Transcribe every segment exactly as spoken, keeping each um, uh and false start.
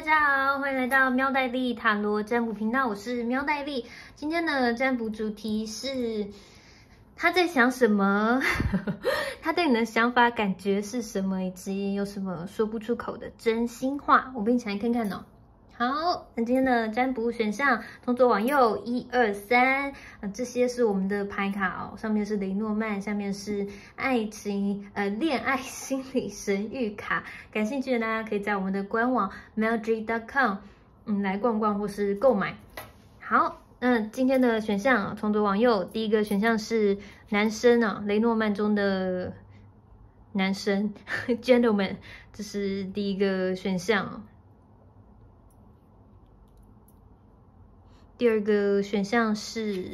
家好，欢迎来到喵黛丽塔罗占卜频道，我是喵黛丽。今天的占卜主题是他在想什么，他对你的想法感觉是什么，以及有什么说不出口的真心话，我们一起来看看哦。好，那今天的占卜选项从左往右，一二三，啊，这些是我们的牌卡哦，上面是雷诺曼，下面是爱情呃恋爱心理神谕卡。感兴趣的大家可以在我们的官网 magic dot com 嗯来逛逛或是购买。好，那今天的选项从左往右，第一个选项是男生啊，雷诺曼中的男生gentleman， 这是第一个选项。第二个选项是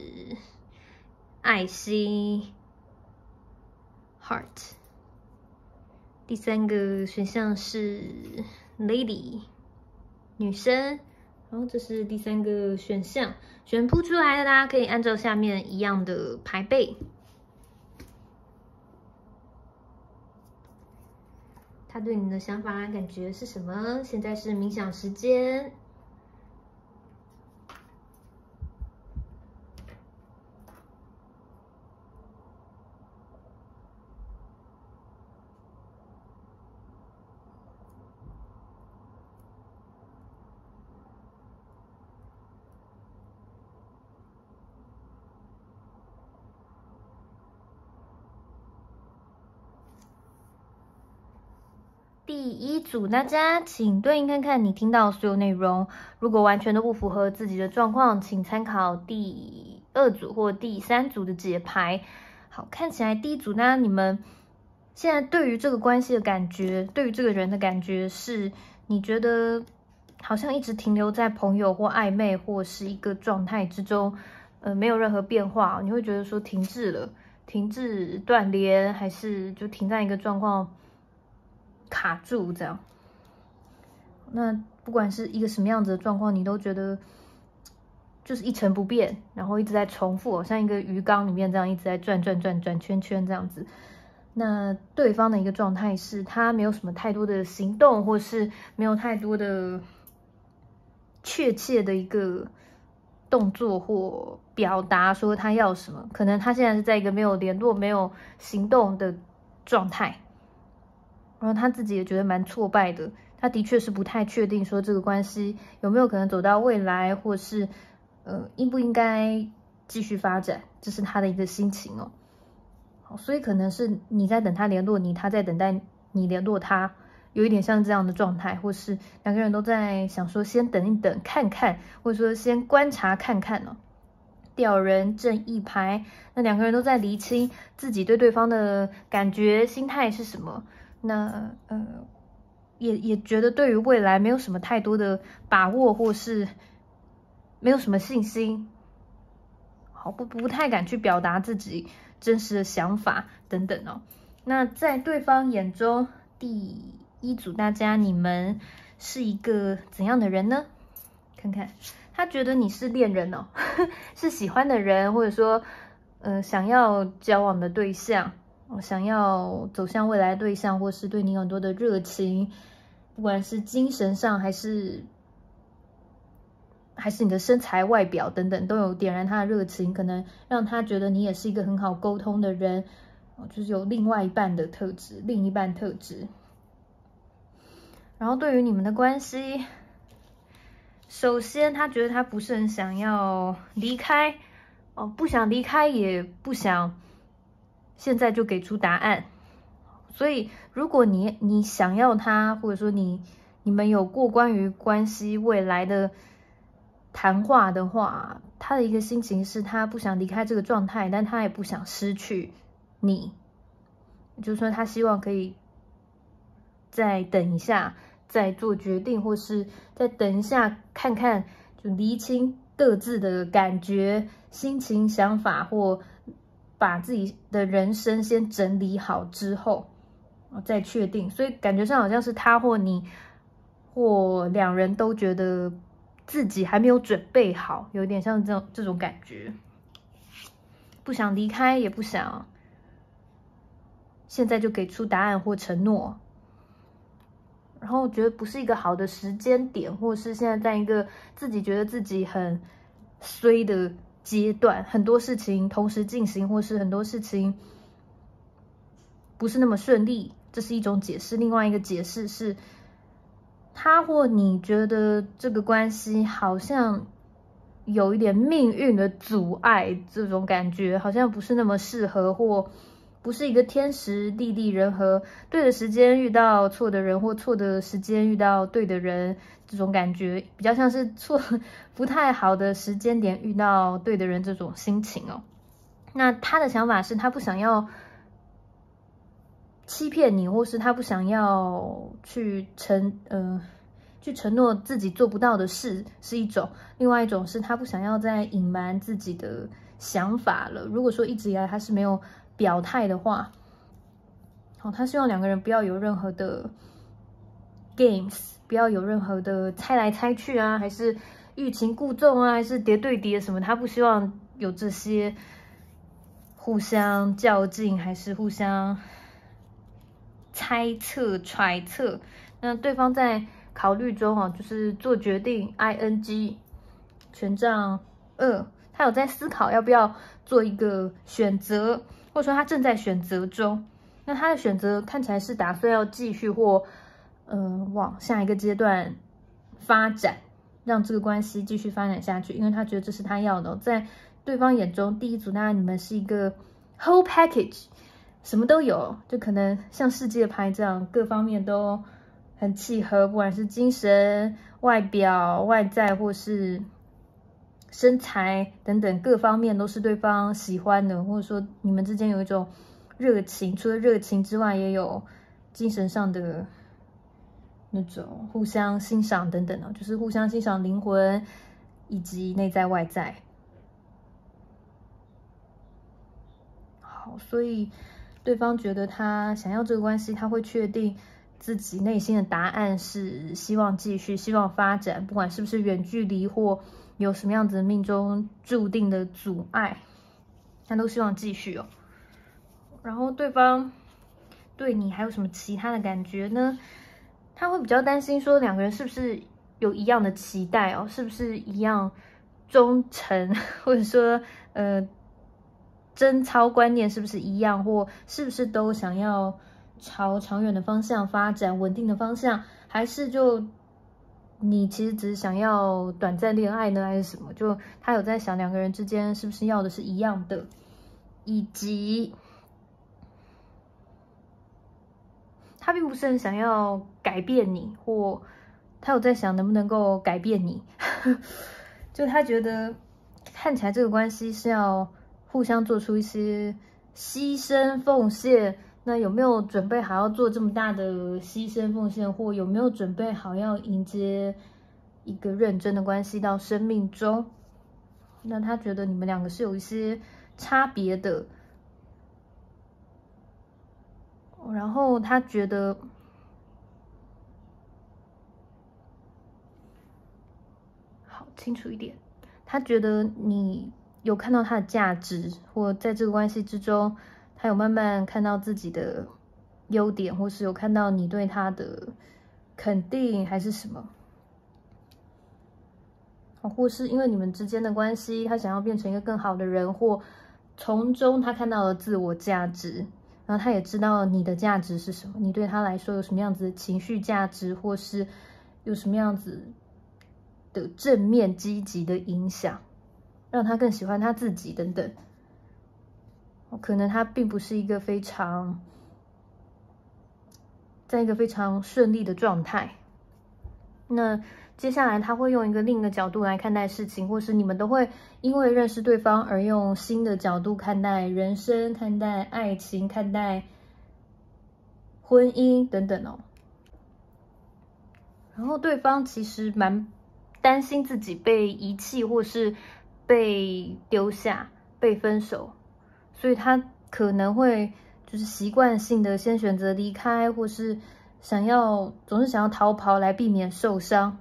爱心 heart， 第三个选项是 lady 女生，然后这是第三个选项。选铺出来的大家可以按照下面一样的排贝。他对你的想法感觉是什么？现在是冥想时间。第一组，大家请对应看看你听到所有内容，如果完全都不符合自己的状况，请参考第二组或第三组的解牌。好，看起来第一组呢，你们现在对于这个关系的感觉，对于这个人的感觉是，你觉得好像一直停留在朋友或暧昧或是一个状态之中，呃，没有任何变化，你会觉得说停滞了，停滞断联，还是就停在一个状况。卡住这样，那不管是一个什么样子的状况，你都觉得就是一成不变，然后一直在重复，好像一个鱼缸里面这样一直在转转转转圈圈这样子。那对方的一个状态是他没有什么太多的行动，或是没有太多的确切的一个动作或表达说他要什么，可能他现在是在一个没有联络、没有行动的状态。然后他自己也觉得蛮挫败的，他的确是不太确定说这个关系有没有可能走到未来，或是呃应不应该继续发展，这是他的一个心情哦。好，所以可能是你在等他联络你，他在等待你联络他，有一点像这样的状态，或是两个人都在想说先等一等看看，或者说先观察看看哦。吊人正义牌，那两个人都在厘清自己对对方的感觉、心态是什么。那呃，也也觉得对于未来没有什么太多的把握，或是没有什么信心，好不不太敢去表达自己真实的想法等等哦。那在对方眼中，第一组大家你们是一个怎样的人呢？看看他觉得你是恋人哦，是喜欢的人，或者说呃想要交往的对象。想要走向未来的对象，或是对你有很多的热情，不管是精神上还是还是你的身材、外表等等，都有点燃他的热情，可能让他觉得你也是一个很好沟通的人，就是有另外一半的特质，另一半特质。然后对于你们的关系，首先他觉得他不是很想要离开，哦，不想离开，也不想现在就给出答案，所以如果你你想要他，或者说你你们有过关于关系未来的谈话的话，他的一个心情是他不想离开这个状态，但他也不想失去你，就是说他希望可以再等一下，再做决定，或是再等一下看看，就厘清各自的感觉、心情、想法，或把自己的人生先整理好之后，再确定。所以感觉上好像是他或你，或两人都觉得自己还没有准备好，有点像这种这种感觉，不想离开，也不想现在就给出答案或承诺。 然后觉得不是一个好的时间点，或者是现在在一个自己觉得自己很衰的阶段，很多事情同时进行，或是很多事情不是那么顺利，这是一种解释。另外一个解释是，他或你觉得这个关系好像有一点命运的阻碍，这种感觉好像不是那么适合，或不是一个天时地利人和，对的时间遇到错的人，或错的时间遇到对的人，这种感觉比较像是错不太好的时间点遇到对的人这种心情哦。那他的想法是他不想要欺骗你，或是他不想要去承呃去承诺自己做不到的事是一种，另外一种是他不想要再隐瞒自己的想法了。如果说一直以来他是没有表态的话，好，他希望两个人不要有任何的 games， 不要有任何的猜来猜去啊，还是欲擒故纵啊，还是叠对叠什么，他不希望有这些互相较劲，还是互相猜测揣测。那对方在考虑中哦，就是做决定 ing 权杖二，他有在思考要不要做一个选择，或者说他正在选择中。那他的选择看起来是打算要继续或呃往下一个阶段发展，让这个关系继续发展下去，因为他觉得这是他要的哦。在对方眼中，第一组当然你们是一个 whole package， 什么都有，就可能像世界牌这样，各方面都很契合，不管是精神、外表、外在或是身材等等各方面都是对方喜欢的，或者说你们之间有一种热情，除了热情之外，也有精神上的那种互相欣赏等等的，就是互相欣赏灵魂以及内在外在。好，所以对方觉得他想要这个关系，他会确定自己内心的答案是希望继续，希望发展，不管是不是远距离或有什么样子的命中注定的阻碍，他都希望继续哦。然后对方对你还有什么其他的感觉呢？他会比较担心说两个人是不是有一样的期待哦，是不是一样忠诚，或者说呃贞操观念是不是一样，或是不是都想要朝长远的方向发展，稳定的方向，还是就你其实只是想要短暂恋爱呢，还是什么？就他有在想两个人之间是不是要的是一样的，以及他并不是很想要改变你，或他有在想能不能够改变你。就他觉得看起来这个关系是要互相做出一些牺牲奉献，那有没有准备好要做这么大的牺牲奉献，或有没有准备好要迎接一个认真的关系到生命中？那他觉得你们两个是有一些差别的。然后他觉得，好清楚一点，他觉得你有看到他的价值，或在这个关系之中，他有慢慢看到自己的优点，或是有看到你对他的肯定，还是什么？或是因为你们之间的关系，他想要变成一个更好的人，或从中他看到了自我价值。然后他也知道你的价值是什么，你对他来说有什么样子的情绪价值，或是有什么样子的正面积极的影响，让他更喜欢他自己等等。可能他并不是一个非常，在一个非常顺利的状态。那接下来他会用一个另一个角度来看待事情，或是你们都会因为认识对方而用新的角度看待人生、看待爱情、看待婚姻等等哦。然后对方其实蛮担心自己被遗弃，或是被丢下、被分手，所以他可能会就是习惯性的先选择离开，或是想要总是想要逃跑来避免受伤。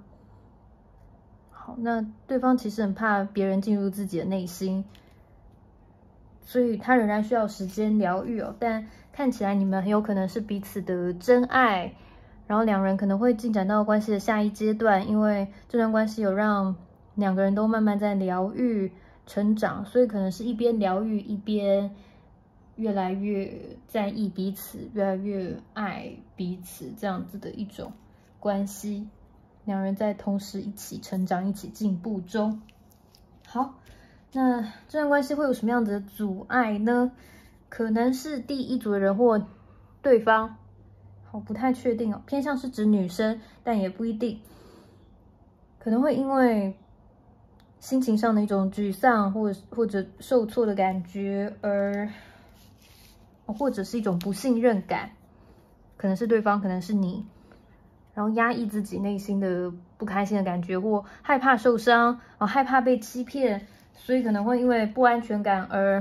那对方其实很怕别人进入自己的内心，所以他仍然需要时间疗愈哦。但看起来你们很有可能是彼此的真爱， 然后两人可能会进展到关系的下一阶段，因为这段关系有让两个人都慢慢在疗愈成长，所以可能是一边疗愈一边越来越在意彼此，越来越爱彼此这样子的一种关系。两人在同时一起成长、一起进步中。好，那这段关系会有什么样子的阻碍呢？可能是第一组的人或对方，好，不太确定哦，偏向是指女生，但也不一定。可能会因为心情上的一种沮丧，或者或者受挫的感觉，而或者是一种不信任感，可能是对方，可能是你。然后压抑自己内心的不开心的感觉，或害怕受伤，啊，害怕被欺骗，所以可能会因为不安全感而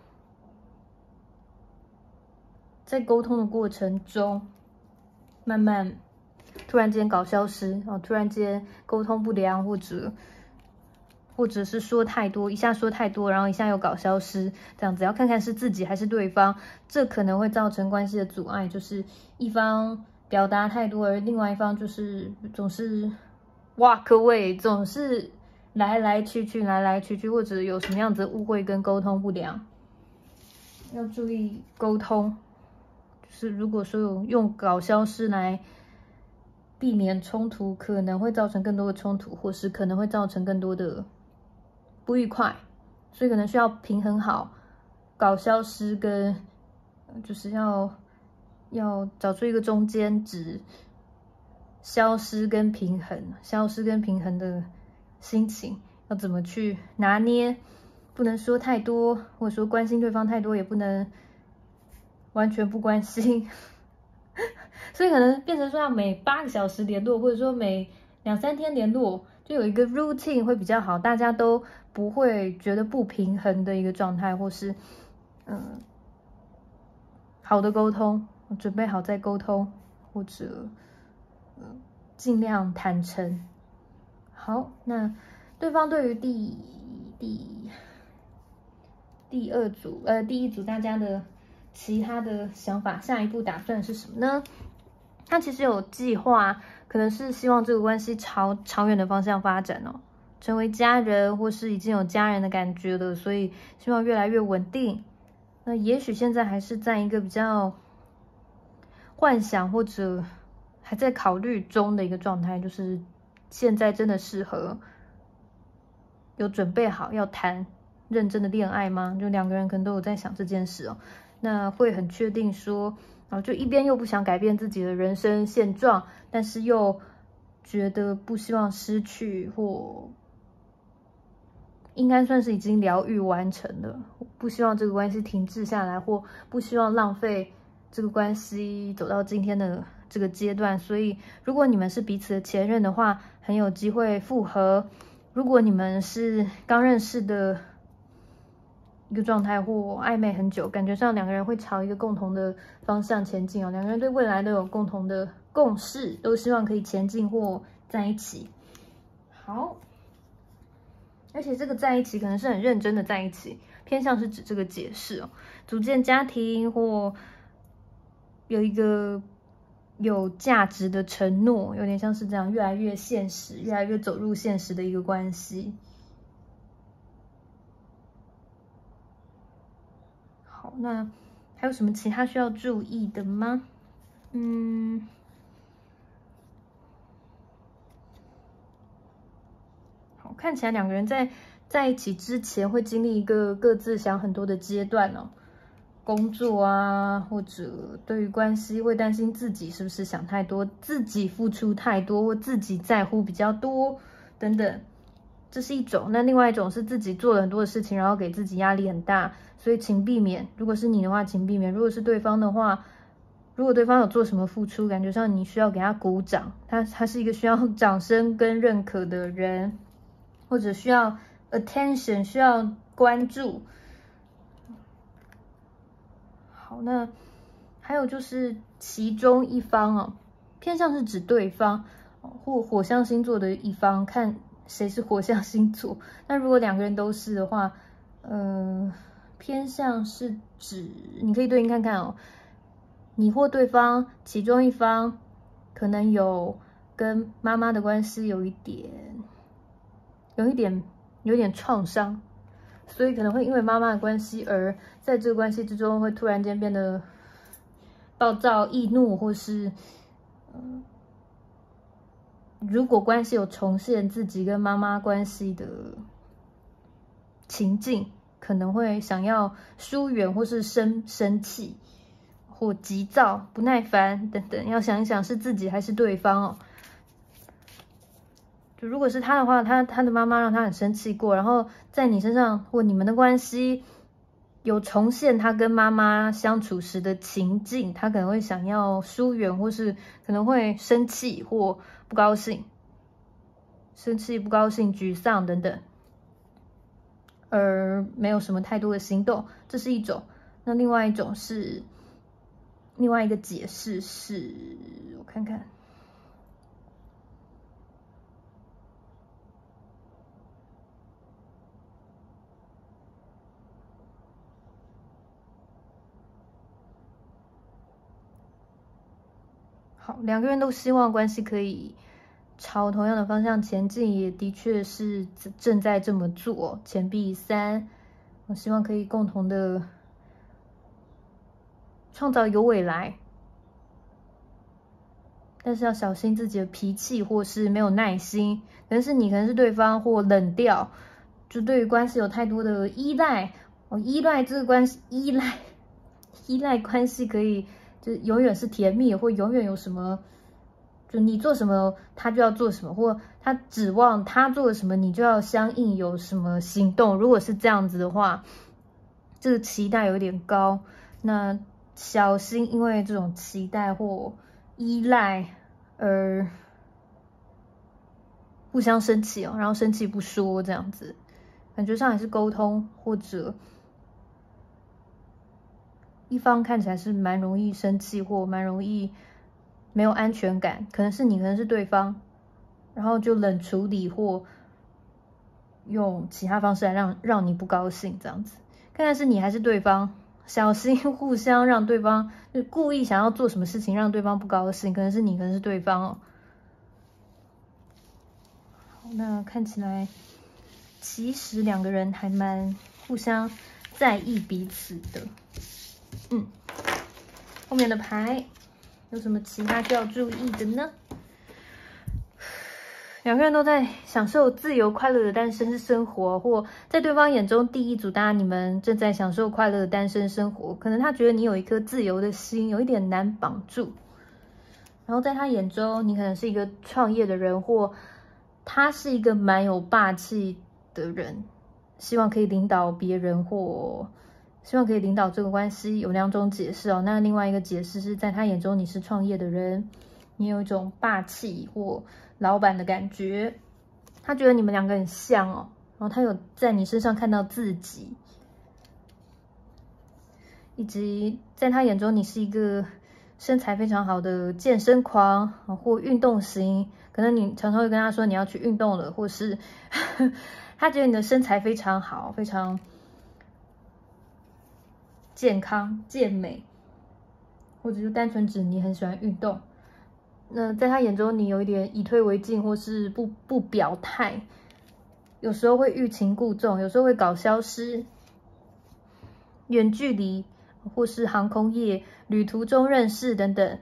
在沟通的过程中，慢慢突然间搞消失，啊，突然间沟通不良，或者或者是说太多，一下说太多，然后一下又搞消失，这样子要看看是自己还是对方，这可能会造成关系的阻碍，就是一方表达太多，而另外一方就是总是 walk away， 总是来来去去，来来去去，或者有什么样子的误会跟沟通不良，要注意沟通。就是如果说有用搞消失来避免冲突，可能会造成更多的冲突，或是可能会造成更多的不愉快，所以可能需要平衡好搞消失跟就是要。要找出一个中间值，消失跟平衡，消失跟平衡的心情要怎么去拿捏？不能说太多，或者说关心对方太多，也不能完全不关心。所以可能变成说要每八个小时联络，或者说每两三天联络，就有一个 routine 会比较好，大家都不会觉得不平衡的一个状态，或是嗯好的沟通。准备好再沟通，或者呃尽量坦诚。好，那对方对于第第第二组呃第一组大家的其他的想法，下一步打算是什么呢？他其实有计划，可能是希望这个关系朝长远的方向发展哦，成为家人，或是已经有家人的感觉了，所以希望越来越稳定。那也许现在还是在一个比较幻想或者还在考虑中的一个状态，就是现在真的适合有准备好要谈认真的恋爱吗？就两个人可能都有在想这件事哦。那会很确定说，然后就一边又不想改变自己的人生现状，但是又觉得不希望失去，或应该算是已经疗愈完成了，不希望这个关系停滞下来，或不希望浪费这个关系走到今天的这个阶段。所以如果你们是彼此的前任的话，很有机会复合。如果你们是刚认识的一个状态，或暧昧很久，感觉上两个人会朝一个共同的方向前进哦。两个人对未来都有共同的共识，都希望可以前进或在一起。好，而且这个在一起可能是很认真的在一起，偏向是指这个解释哦，组建家庭或有一个有价值的承诺，有点像是这样，越来越现实，越来越走入现实的一个关系。好，那还有什么其他需要注意的吗？嗯，好，看起来两个人在在一起之前会经历一个各自想很多的阶段哦。工作啊，或者对于关系会担心自己是不是想太多，自己付出太多，或自己在乎比较多等等，这是一种。那另外一种是自己做了很多的事情，然后给自己压力很大，所以请避免。如果是你的话，请避免；如果是对方的话，如果对方有做什么付出，感觉上你需要给他鼓掌，他他是一个需要掌声跟认可的人，或者需要 attention， 需要关注。好，那还有就是其中一方哦，偏向是指对方或火象星座的一方，看谁是火象星座。那如果两个人都是的话，呃，偏向是指你可以对应看看哦，你或对方其中一方可能有跟妈妈的关系有一点，有一点，有点创伤，所以可能会因为妈妈的关系而在这个关系之中会突然间变得暴躁、易怒，或是，嗯、如果关系有重现自己跟妈妈关系的情境，可能会想要疏远，或是生生气，或急躁、不耐烦等等。要想一想是自己还是对方哦。就如果是他的话，他他的妈妈让他很生气过，然后在你身上或你们的关系有重现他跟妈妈相处时的情境，他可能会想要疏远，或是可能会生气或不高兴，生气、不高兴、沮丧等等，而没有什么太多的行动，这是一种。那另外一种是，另外一个解释是，我看看。好，两个人都希望关系可以朝同样的方向前进，也的确是正在这么做。钱币三，我希望可以共同的创造有未来，但是要小心自己的脾气，或是没有耐心。可能是你，可能是对方，或冷掉，就对于关系有太多的依赖。哦，依赖这个关系，依赖依赖关系可以。就永远是甜蜜，或永远有什么，就你做什么他就要做什么，或他指望他做了什么你就要相应有什么行动。如果是这样子的话，这个期待有点高，那小心因为这种期待或依赖而互相生气哦，然后生气不说这样子，感觉上还是沟通，或者一方看起来是蛮容易生气，或蛮容易没有安全感，可能是你，可能是对方，然后就冷处理或用其他方式来让让你不高兴，这样子。看看是你还是对方，小心互相让对方就故意想要做什么事情让对方不高兴，可能是你，可能是对方哦。好，那看起来其实两个人还蛮互相在意彼此的。嗯，后面的牌有什么其他需要注意的呢？两个人都在享受自由快乐的单身生活，或在对方眼中，第一组大家你们正在享受快乐的单身生活，可能他觉得你有一颗自由的心，有一点难绑住。然后在他眼中，你可能是一个创业的人，或他是一个蛮有霸气的人，希望可以领导别人，或希望可以领导这个关系。有两种解释哦。那另外一个解释是在他眼中你是创业的人，你有一种霸气或老板的感觉，他觉得你们两个很像哦，然后他有在你身上看到自己，以及在他眼中你是一个身材非常好的健身狂或运动型，可能你常常会跟他说你要去运动了，或是他觉得你的身材非常好，非常健康健美，或者就单纯指你很喜欢运动。那在他眼中你有一点以退为进，或是不不表态，有时候会欲擒故纵，有时候会搞消失，远距离或是航空业旅途中认识等等。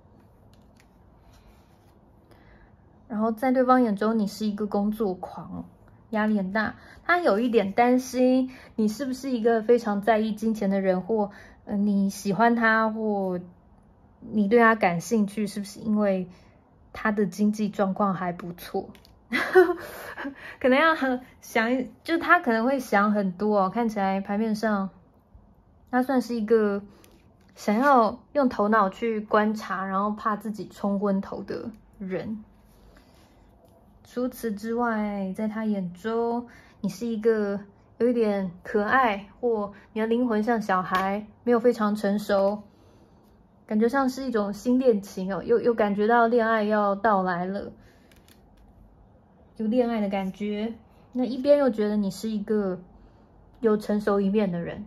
然后在对方眼中你是一个工作狂，压力很大，他有一点担心你是不是一个非常在意金钱的人，或呃你喜欢他，或你对他感兴趣，是不是因为他的经济状况还不错？可能要想，就他可能会想很多哦。看起来牌面上，他算是一个想要用头脑去观察，然后怕自己冲昏头的人。除此之外，在他眼中，你是一个有一点可爱，或你的灵魂像小孩，没有非常成熟，感觉上是一种新恋情哦，又又感觉到恋爱要到来了，有恋爱的感觉。那一边又觉得你是一个有成熟一面的人，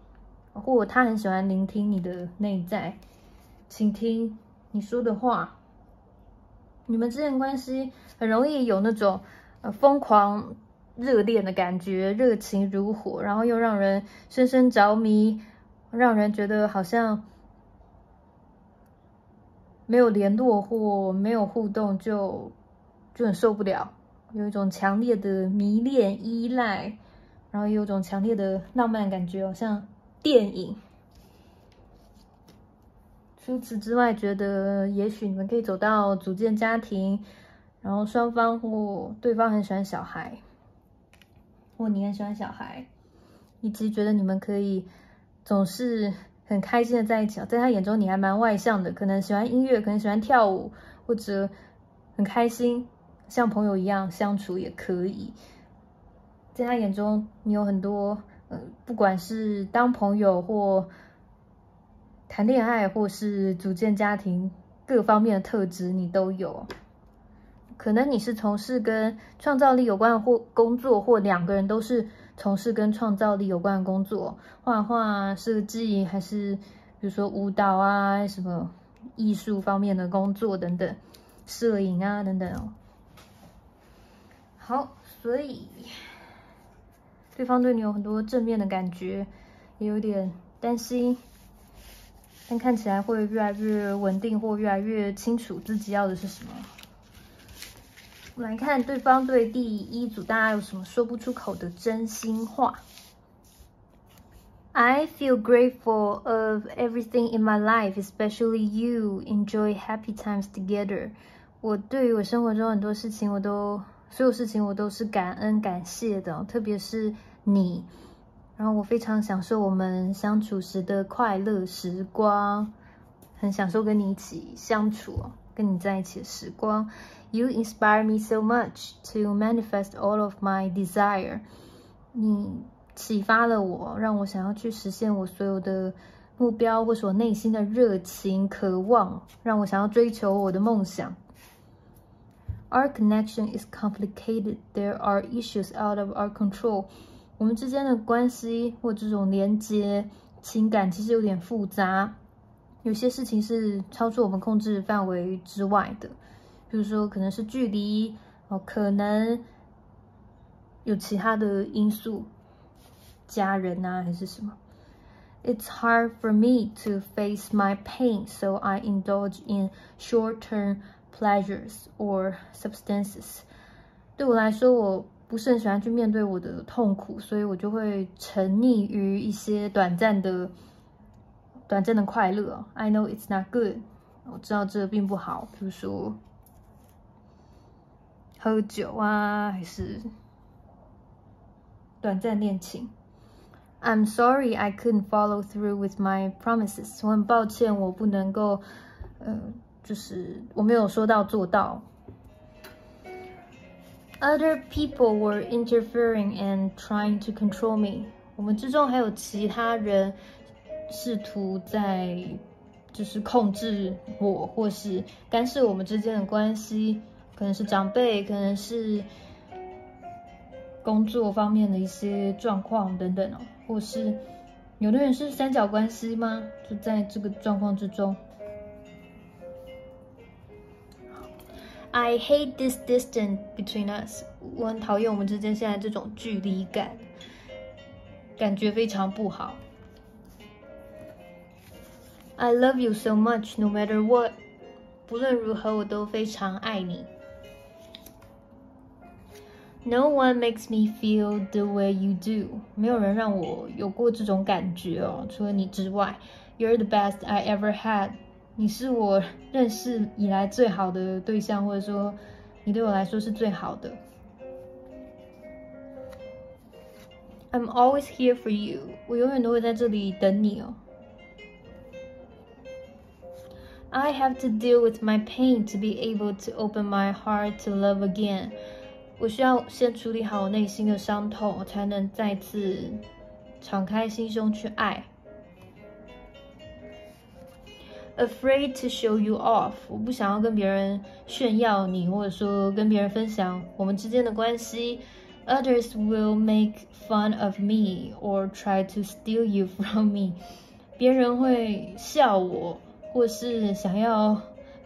或他很喜欢聆听你的内在，倾听你说的话， 你们之间的关系很容易有那种呃疯狂热恋的感觉，热情如火，然后又让人深深着迷，让人觉得好像没有联络或没有互动就就很受不了，有一种强烈的迷恋依赖，然后有一种强烈的浪漫感觉，好像电影。除此之外，觉得也许你们可以走到组建家庭，然后双方或对方很喜欢小孩，或你很喜欢小孩，以及觉得你们可以总是很开心的在一起。在他眼中，你还蛮外向的，可能喜欢音乐，可能喜欢跳舞，或者很开心，像朋友一样相处也可以。在他眼中，你有很多，呃，不管是当朋友或谈恋爱，或是组建家庭，各方面的特质你都有。可能你是从事跟创造力有关的或工作，或两个人都是从事跟创造力有关的工作，画画、设计，还是比如说舞蹈啊，什么艺术方面的工作等等，摄影啊等等哦。好，所以对方对你有很多正面的感觉，也有点担心。但看起来会越来越稳定，或越来越清楚自己要的是什么。我们来看对方对第一组大家有什么说不出口的真心话。I feel grateful of everything in my life, especially you. Enjoy happy times together. 我对于我生活中很多事情，我都所有事情我都是感恩感谢的，特别是你。然后我非常享受我们相处时的快乐时光，很享受跟你一起相处，跟你在一起的时光。You inspire me so much to manifest all of my desire. 你启发了我，让我想要去实现我所有的目标，或是我内心的热情、渴望，让我想要追求我的梦想。Our connection is complicated. There are issues out of our control.我们之间的关系或这种连接情感其实有点复杂，有些事情是超出我们控制范围之外的，比如说可能是距离，哦，可能有其他的因素，家人啊还是什么。It's hard for me to face my pain, so I indulge in short-term pleasures or substances. 对我来说，我不是很喜欢去面对我的痛苦，所以我就会沉溺于一些短暂的、短暂的快乐。I know it's not good， 我知道这并不好，比如说喝酒啊，还是短暂恋情。I'm sorry I couldn't follow through with my promises。我很抱歉，我不能够，呃，就是我没有说到做到。Other people were interfering and trying to control me. 我们之中还有其他人试图在就是控制我，或是干涉我们之间的关系，可能是长辈，可能是工作方面的一些状况等等哦，或是有的人是三角关系吗？就在这个状况之中。I hate this distance between us. 我很讨厌我们之间现在这种距离感，感觉非常不好。I love you so much, no matter what. 不论如何，我都非常爱你。No one makes me feel the way you do. 没有人让我有过这种感觉哦，除了你之外。You're the best I ever had.你是我认识以来最好的对象，或者说你对我来说是最好的。I'm always here for you. 我永远都会在这里等你哦。I have to deal with my pain to be able to open my heart to love again. 我需要先处理好我内心的伤痛，我才能再次敞开心胸去爱。Afraid to show you off. 我不想要跟别人炫耀你，或者说跟别人分享我们之间的关系。Others will make fun of me or try to steal you from me. 别人会笑我，或是想要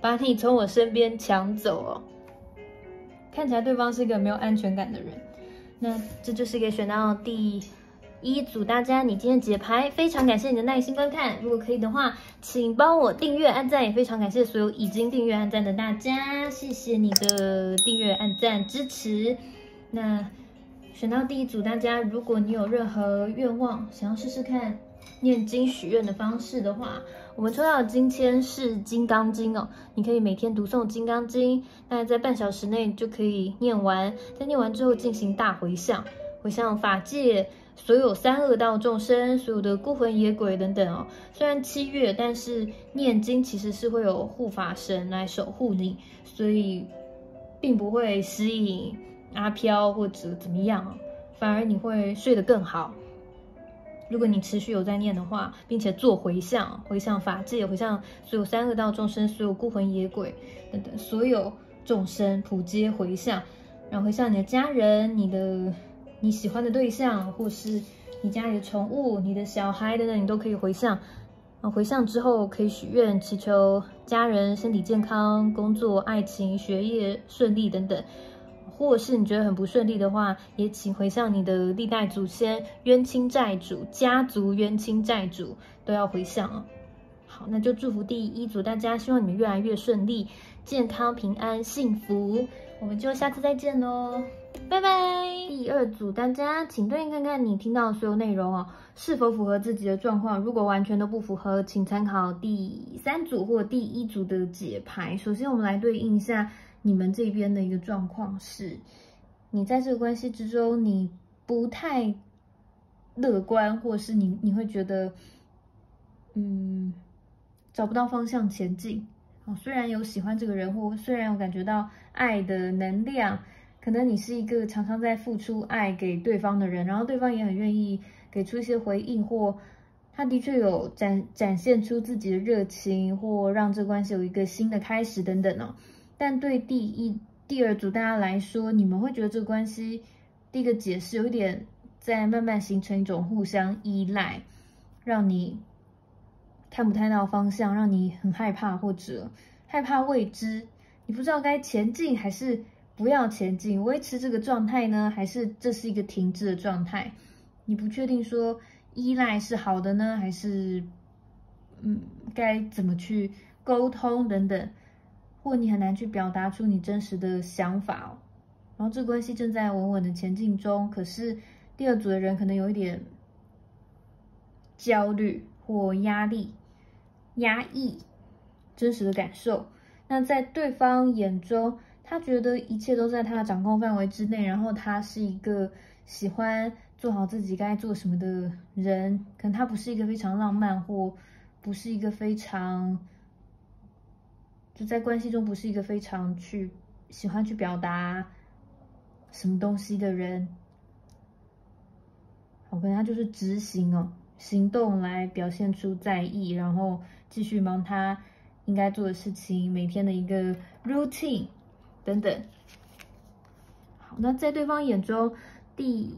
把你从我身边抢走哦。看起来对方是一个没有安全感的人。那这就是给选到第一组大家你今天解牌，非常感谢你的耐心观看。如果可以的话，请帮我订阅、按赞，也非常感谢所有已经订阅、按赞的大家，谢谢你的订阅、按赞支持。那选到第一组大家，如果你有任何愿望，想要试试看念经许愿的方式的话，我们抽到的经签是金刚经哦，你可以每天读诵金刚经，那在半小时内就可以念完，在念完之后进行大回向，回向法界所有三恶道众生，所有的孤魂野鬼等等哦。虽然七月，但是念经其实是会有护法神来守护你，所以并不会吸引阿飘或者怎么样哦，反而你会睡得更好。如果你持续有在念的话，并且做回向，回向法界，回向所有三恶道众生，所有孤魂野鬼等等所有众生，普皆回向，然后回向你的家人、你的你喜欢的对象，或是你家里的宠物、你的小孩等等，你都可以回向。啊，回向之后可以许愿，祈求家人身体健康、工作、爱情、学业顺利等等。或者是你觉得很不顺利的话，也请回向你的历代祖先、冤亲债主、家族冤亲债主都要回向啊。好，那就祝福第一组大家，希望你们越来越顺利、健康、平安、幸福。我们就下次再见喽，拜拜。第二组大家，请对应看看你听到的所有内容哦，是否符合自己的状况。如果完全都不符合，请参考第三组或第一组的解牌。首先，我们来对应一下你们这边的一个状况是，你在这个关系之中，你不太乐观，或是你你会觉得，嗯，找不到方向前进。哦，虽然有喜欢这个人，或虽然有感觉到爱的能量，可能你是一个常常在付出爱给对方的人，然后对方也很愿意给出一些回应，或他的确有展展现出自己的热情，或让这关系有一个新的开始等等哦。但对第一、第二组大家来说，你们会觉得这个关系，第一个解释有一点在慢慢形成一种互相依赖，让你看不太到方向，让你很害怕或者害怕未知，你不知道该前进还是不要前进，维持这个状态呢，还是这是一个停滞的状态？你不确定说依赖是好的呢，还是嗯该怎么去沟通等等。或你很难去表达出你真实的想法哦，然后这关系正在稳稳的前进中，可是第二组的人可能有一点焦虑或压力、压抑真实的感受。那在对方眼中，他觉得一切都在他的掌控范围之内，然后他是一个喜欢做好自己该做什么的人，可能他不是一个非常浪漫，或不是一个非常就在关系中不是一个非常去喜欢去表达什么东西的人，好，可能他就是执行哦，行动来表现出在意，然后继续忙他应该做的事情，每天的一个 routine 等等。好，那在对方眼中，第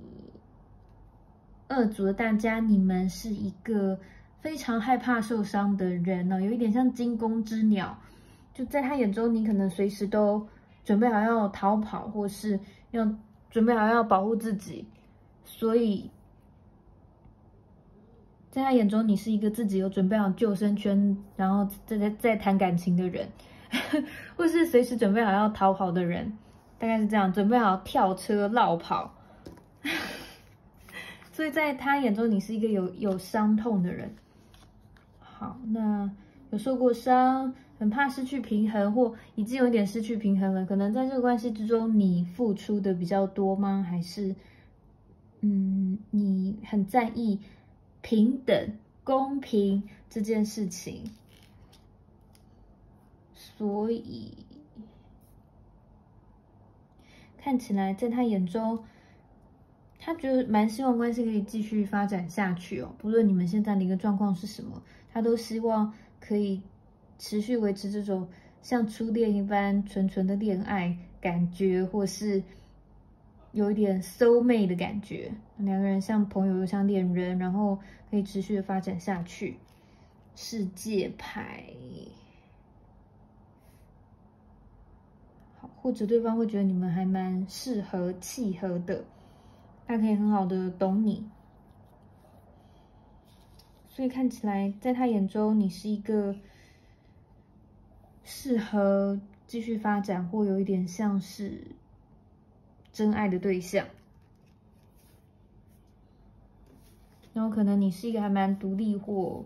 二组的大家，你们是一个非常害怕受伤的人呢，有一点像惊弓之鸟，就在他眼中，你可能随时都准备好要逃跑，或是要准备好要保护自己，所以在他眼中，你是一个自己有准备好救生圈，然后再在在谈感情的人，或是随时准备好要逃跑的人，大概是这样，准备好跳车绕跑。所以在他眼中，你是一个有有伤痛的人。好，那有受过伤，很怕失去平衡，或已经有一点失去平衡了。可能在这个关系之中，你付出的比较多吗？还是，嗯，你很在意平等、公平这件事情？所以看起来，在他眼中，他觉得蛮希望关系可以继续发展下去哦，不论你们现在的一个状况是什么，他都希望可以持续维持这种像初恋一般纯纯的恋爱感觉，或是有一点 soul mate 的感觉，两个人像朋友又像恋人，然后可以持续的发展下去。世界牌， 或者对方会觉得你们还蛮适合、契合的，他可以很好的懂你。所以看起来，在他眼中，你是一个适合继续发展，或有一点像是真爱的对象。然后可能你是一个还蛮独立或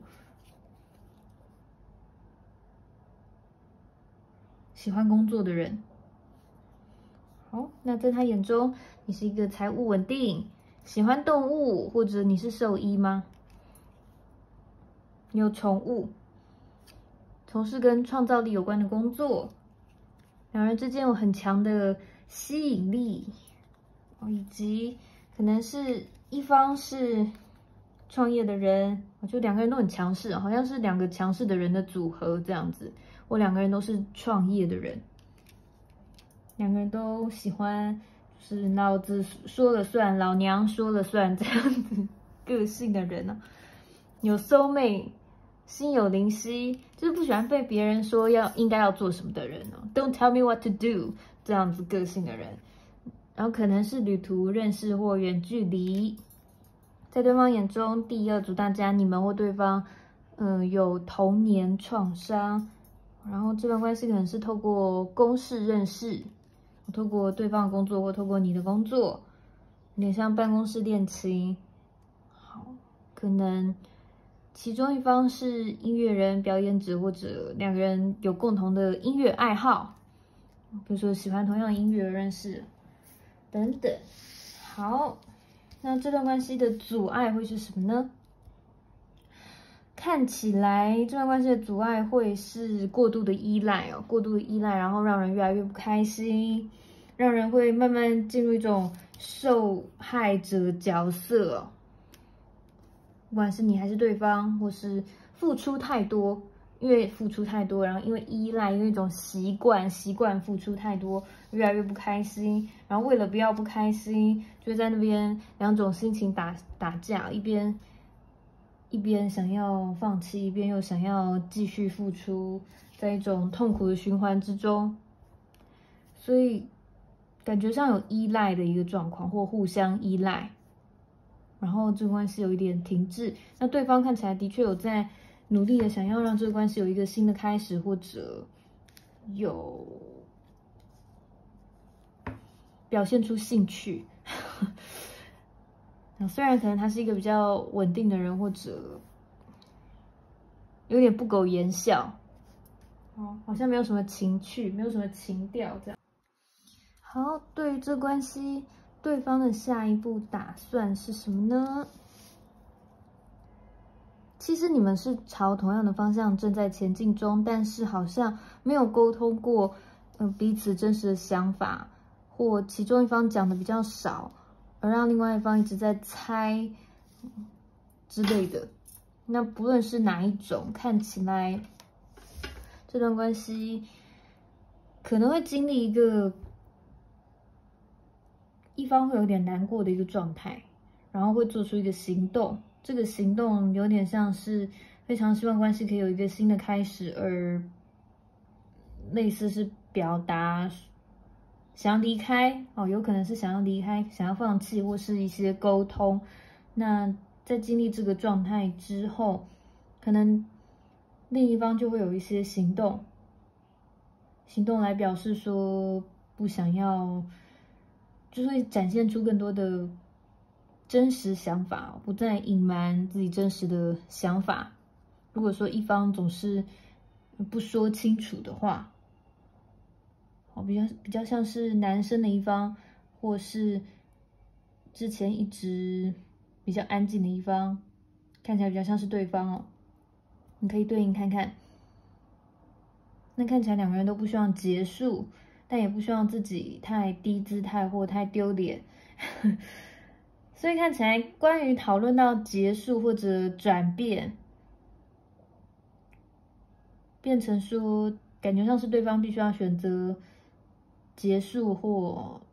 喜欢工作的人。好，那在他眼中，你是一个财务稳定、喜欢动物，或者你是兽医吗？你有宠物，从事跟创造力有关的工作，两人之间有很强的吸引力，以及可能是一方是创业的人，就两个人都很强势，好像是两个强势的人的组合这样子，或两个人都是创业的人，两个人都喜欢就是老子说了算，老娘说了算这样子个性的人呢、啊，有 soul mate。心有灵犀，就是不喜欢被别人说要应该要做什么的人哦。Don't tell me what to do， 这样子个性的人，然后可能是旅途认识或远距离，在对方眼中，第二组大家你们或对方，嗯、呃，有童年创伤，然后这段关系可能是透过公事认识，透过对方的工作或透过你的工作，有点像办公室恋情。好，可能。其中一方是音乐人、表演者，或者两个人有共同的音乐爱好，比如说喜欢同样的音乐而认识，等等。好，那这段关系的阻碍会是什么呢？看起来这段关系的阻碍会是过度的依赖哦，过度的依赖，然后让人越来越不开心，让人会慢慢进入一种受害者角色哦。不管是你还是对方，或是付出太多，因为付出太多，然后因为依赖，因为一种习惯，习惯付出太多，越来越不开心。然后为了不要不开心，就在那边两种心情打打架，一边一边想要放弃，一边又想要继续付出，在一种痛苦的循环之中。所以感觉上有依赖的一个状况，或互相依赖。然后这个关系有一点停滞，那对方看起来的确有在努力的想要让这个关系有一个新的开始，或者有表现出兴趣。虽然可能他是一个比较稳定的人，或者有点不苟言笑，哦，好像没有什么情趣，没有什么情调这样。好，对于这关系。对方的下一步打算是什么呢？其实你们是朝同样的方向正在前进中，但是好像没有沟通过，呃，彼此真实的想法，或其中一方讲的比较少，而让另外一方一直在猜之类的。那不论是哪一种，看起来这段关系可能会经历一个。一方会有点难过的一个状态，然后会做出一个行动，这个行动有点像是非常希望关系可以有一个新的开始，而类似是表达想要离开哦，有可能是想要离开、想要放弃，或是一些沟通。那在经历这个状态之后，可能另一方就会有一些行动，行动来表示说不想要。就会展现出更多的真实想法，不再隐瞒自己真实的想法。如果说一方总是不说清楚的话，好，比较比较像是男生的一方，或是之前一直比较安静的一方，看起来比较像是对方哦。你可以对应看看，那看起来两个人都不希望结束。但也不希望自己太低姿态或太丢脸，所以看起来关于讨论到结束或者转变，变成说感觉上是对方必须要选择结束或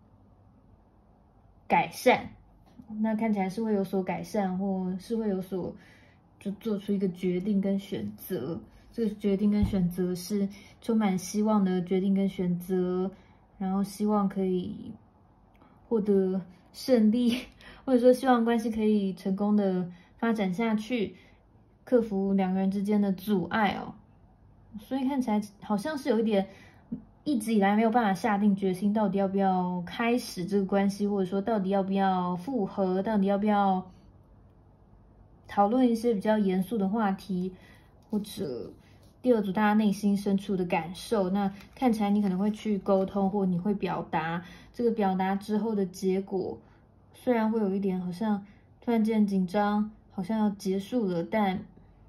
改善，那看起来是会有所改善，或是会有所就做出一个决定跟选择。这个决定跟选择是充满希望的决定跟选择， 然后希望可以获得胜利，或者说希望关系可以成功的发展下去，克服两个人之间的阻碍哦。所以看起来好像是有一点一直以来没有办法下定决心，到底要不要开始这个关系，或者说到底要不要复合，到底要不要讨论一些比较严肃的话题，或者第二组大家内心深处的感受。那看起来你可能会去沟通，或你会表达，这个表达之后的结果，虽然会有一点好像突然间紧张，好像要结束了，但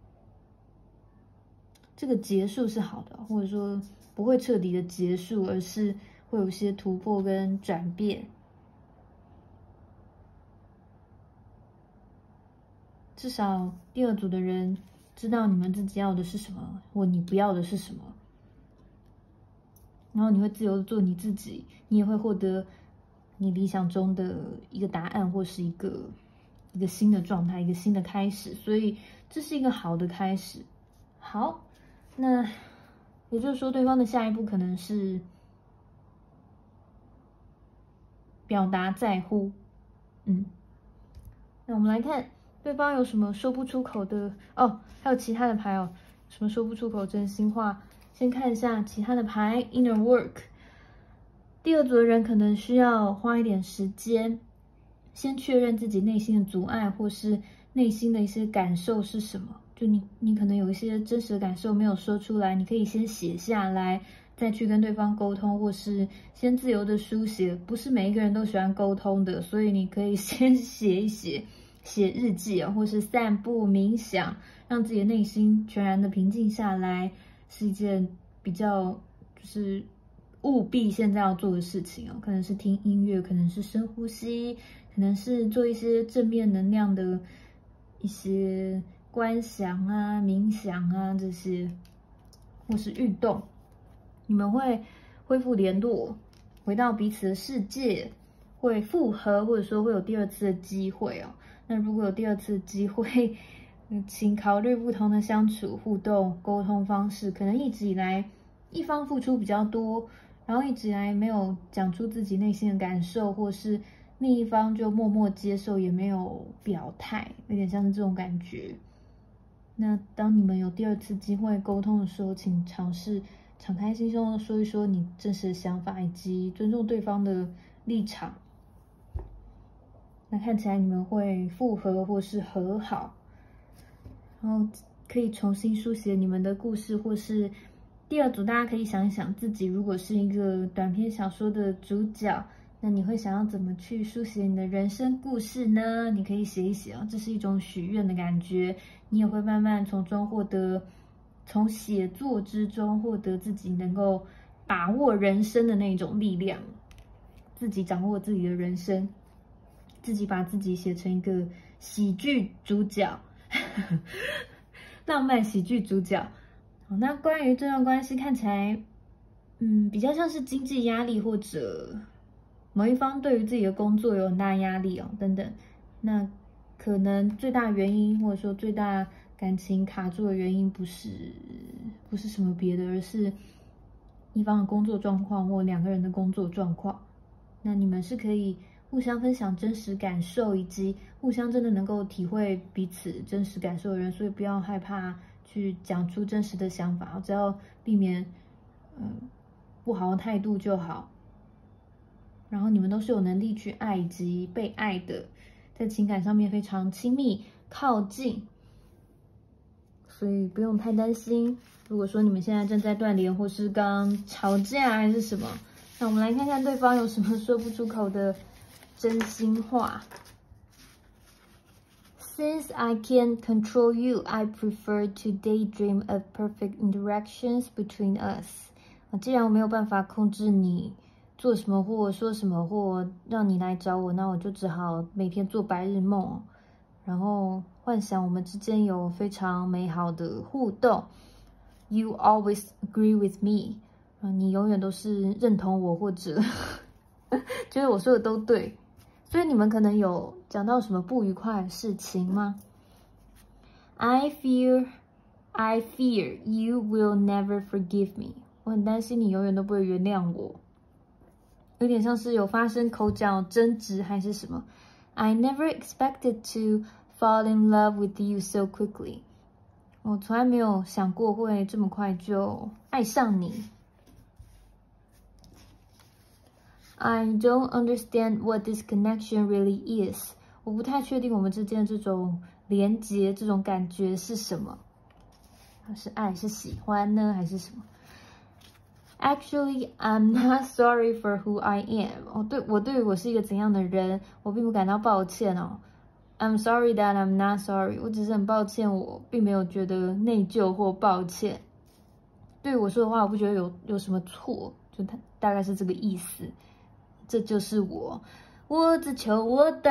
这个结束是好的，或者说不会彻底的结束，而是会有一些突破跟转变。至少第二组的人知道你们自己要的是什么，或你不要的是什么，然后你会自由的做你自己，你也会获得你理想中的一个答案，或是一个一个新的状态，一个新的开始，所以这是一个好的开始。好，那也就是说，对方的下一步可能是表达在乎，嗯，那我们来看。对方有什么说不出口的哦？还有其他的牌哦，什么说不出口真心话？先看一下其他的牌 ，Inner Work。第二组的人可能需要花一点时间，先确认自己内心的阻碍，或是内心的一些感受是什么。就你，你可能有一些真实的感受没有说出来，你可以先写下来，再去跟对方沟通，或是先自由的书写。不是每一个人都喜欢沟通的，所以你可以先写一写。写日记啊，或是散步、冥想，让自己的内心全然的平静下来，是一件比较就是务必现在要做的事情哦。可能是听音乐，可能是深呼吸，可能是做一些正面能量的一些观想啊、冥想啊这些，或是运动，你们会恢复联络，回到彼此的世界，会复合，或者说会有第二次的机会哦。那如果有第二次机会，请考虑不同的相处、互动、沟通方式。可能一直以来，一方付出比较多，然后一直以来没有讲出自己内心的感受，或是另一方就默默接受，也没有表态，有点像是这种感觉。那当你们有第二次机会沟通的时候，请尝试敞开心胸的说一说你真实的想法，以及尊重对方的立场。那看起来你们会复合或是和好，然后可以重新书写你们的故事，或是第二组大家可以想一想自己如果是一个短篇小说的主角，那你会想要怎么去书写你的人生故事呢？你可以写一写哦，这是一种许愿的感觉，你也会慢慢从中获得，从写作之中获得自己能够把握人生的那种力量，自己掌握自己的人生。自己把自己写成一个喜剧主角，浪漫喜剧主角。好，那关于这段关系看起来，嗯，比较像是经济压力，或者某一方对于自己的工作有很大压力哦，等等。那可能最大原因，或者说最大感情卡住的原因，不是不是什么别的，而是一方的工作状况或两个人的工作状况。那你们是可以互相分享真实感受，以及互相真的能够体会彼此真实感受的人，所以不要害怕去讲出真实的想法，只要避免嗯不好的态度就好。然后你们都是有能力去爱以及被爱的，在情感上面非常亲密靠近，所以不用太担心。如果说你们现在正在断联，或是刚吵架还是什么，那我们来看看对方有什么说不出口的真心话。Since I can't control you, I prefer to daydream of perfect interactions between us. 啊，既然我没有办法控制你做什么或说什么，或让你来找我，那我就只好每天做白日梦，然后幻想我们之间有非常美好的互动。You always agree with me. 啊，你永远都是认同我，或者觉得我说的都对。所以你们可能有讲到什么不愉快的事情吗？ I fear, I fear you will never forgive me. 我很担心你永远都不会原谅我。 有点像是有发生口角争执还是什么。I never expected to fall in love with you so quickly. 我从来没有想过会这么快就爱上你。I don't understand what this connection really is. 我不太确定我们之间这种连结、这种感觉是什么。是爱、是喜欢呢，还是什么 ？Actually, I'm not sorry for who I am. 哦，对我对于我是一个怎样的人，我并不感到抱歉哦。I'm sorry that I'm not sorry. 我只是很抱歉，我并没有觉得内疚或抱歉。对于我说的话，我不觉得有有什么错，就它大概是这个意思。这就是我，我自求我道，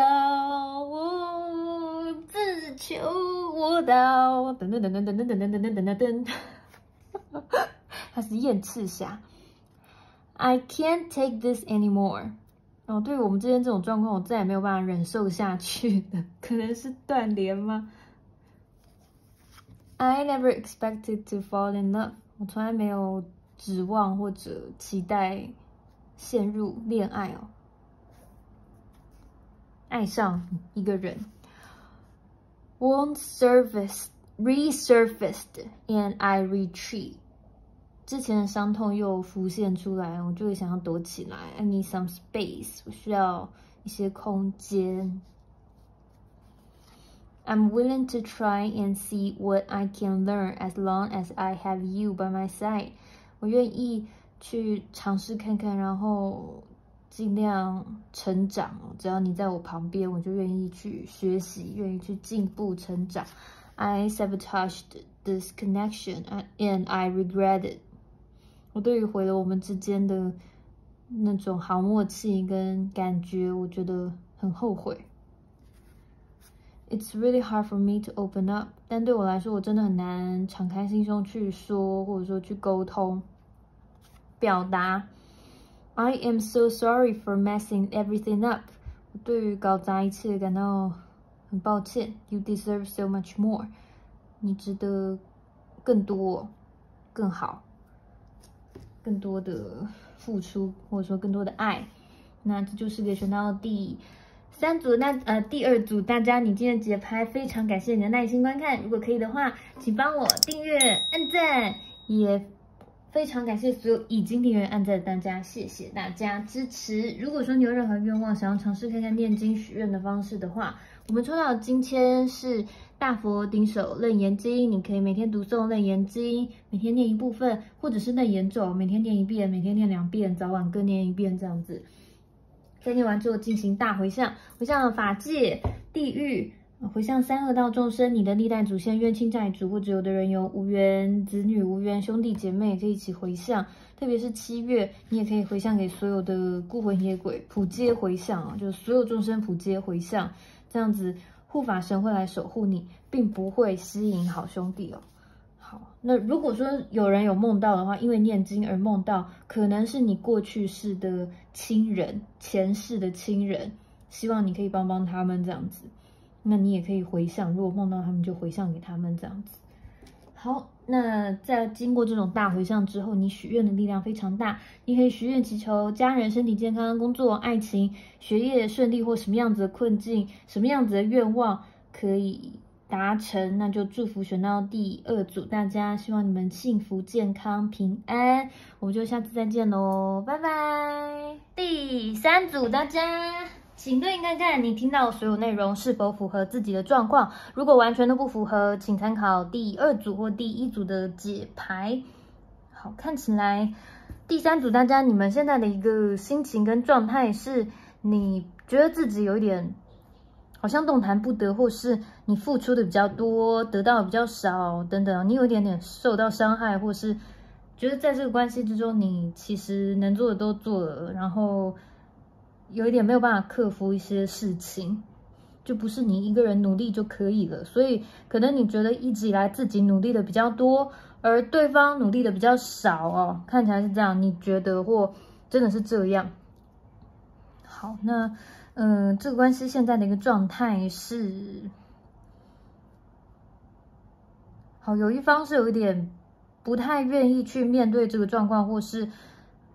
我自求我道，等等等等等等等等等等等等等，它是燕赤霞。I can't take this anymore. 哦，对于我们之间这种状况，我再也没有办法忍受下去的，可能是断联吗 ？I never expected to fall in love. 我从来没有指望或者期待陷入恋爱哦，爱上一个人。Won't surface, resurfaced, and I retreat. 之前的伤痛又浮现出来，我就会想要躲起来。I need some space. 我需要一些空间。I'm willing to try and see what I can learn as long as I have you by my side. 我愿意去尝试看看，然后尽量成长。只要你在我旁边，我就愿意去学习，愿意去进步成长。I sabotaged this connection and I regret it. 我对于毁了我们之间的那种好默契跟感觉，我觉得很后悔。It's really hard for me to open up. 但对我来说，我真的很难敞开心胸去说，或者说去沟通、表达。I am so sorry for messing everything up. 我对于搞砸一切感到很抱歉。You deserve so much more. 你值得更多、更好。更多的付出，或者说更多的爱，那这就是给选到第三组，那呃第二组大家，你今天的节拍非常感谢你的耐心观看，如果可以的话，请帮我订阅、按赞，也非常感谢所有已经订阅、按赞的大家，谢谢大家支持。如果说你有任何愿望，想要尝试看看念经许愿的方式的话，我们抽到的今天是大佛顶首楞严经，你可以每天读诵楞严经，每天念一部分，或者是楞严咒，每天念一遍，每天念两遍，早晚各念一遍这样子。在念完之后进行大回向，回向法界、地狱，回向三恶道众生，你的历代祖先、冤亲债主，或者有的人有无缘子女、无缘兄弟姐妹，可以一起回向。特别是七月，你也可以回向给所有的孤魂野鬼，普皆回向啊，就是所有众生普皆回向。这样子，护法神会来守护你，并不会吸引好兄弟哦。好，那如果说有人有梦到的话，因为念经而梦到，可能是你过去世的亲人、前世的亲人，希望你可以帮帮他们这样子。那你也可以回向，如果梦到他们就回向给他们这样子。好，那在经过这种大回向之后，你许愿的力量非常大，你可以许愿祈求家人身体健康、工作、爱情、学业顺利，或什么样子的困境、什么样子的愿望可以达成，那就祝福选到第二组大家，希望你们幸福、健康、平安。我们就下次再见喽，拜拜。第三组大家，请对应看看你听到所有内容是否符合自己的状况，如果完全都不符合，请参考第二组或第一组的解牌。好，看起来第三组大家，你们现在的一个心情跟状态是，你觉得自己有一点好像动弹不得，或是你付出的比较多，得到的比较少等等，你有一点点受到伤害，或是觉得在这个关系之中，你其实能做的都做了，然后有一点没有办法克服一些事情，就不是你一个人努力就可以了，所以可能你觉得一直以来自己努力的比较多，而对方努力的比较少哦，看起来是这样，你觉得或真的是这样？好，那嗯、呃，这个关系现在的一个状态是，好，有一方是有一点不太愿意去面对这个状况，或是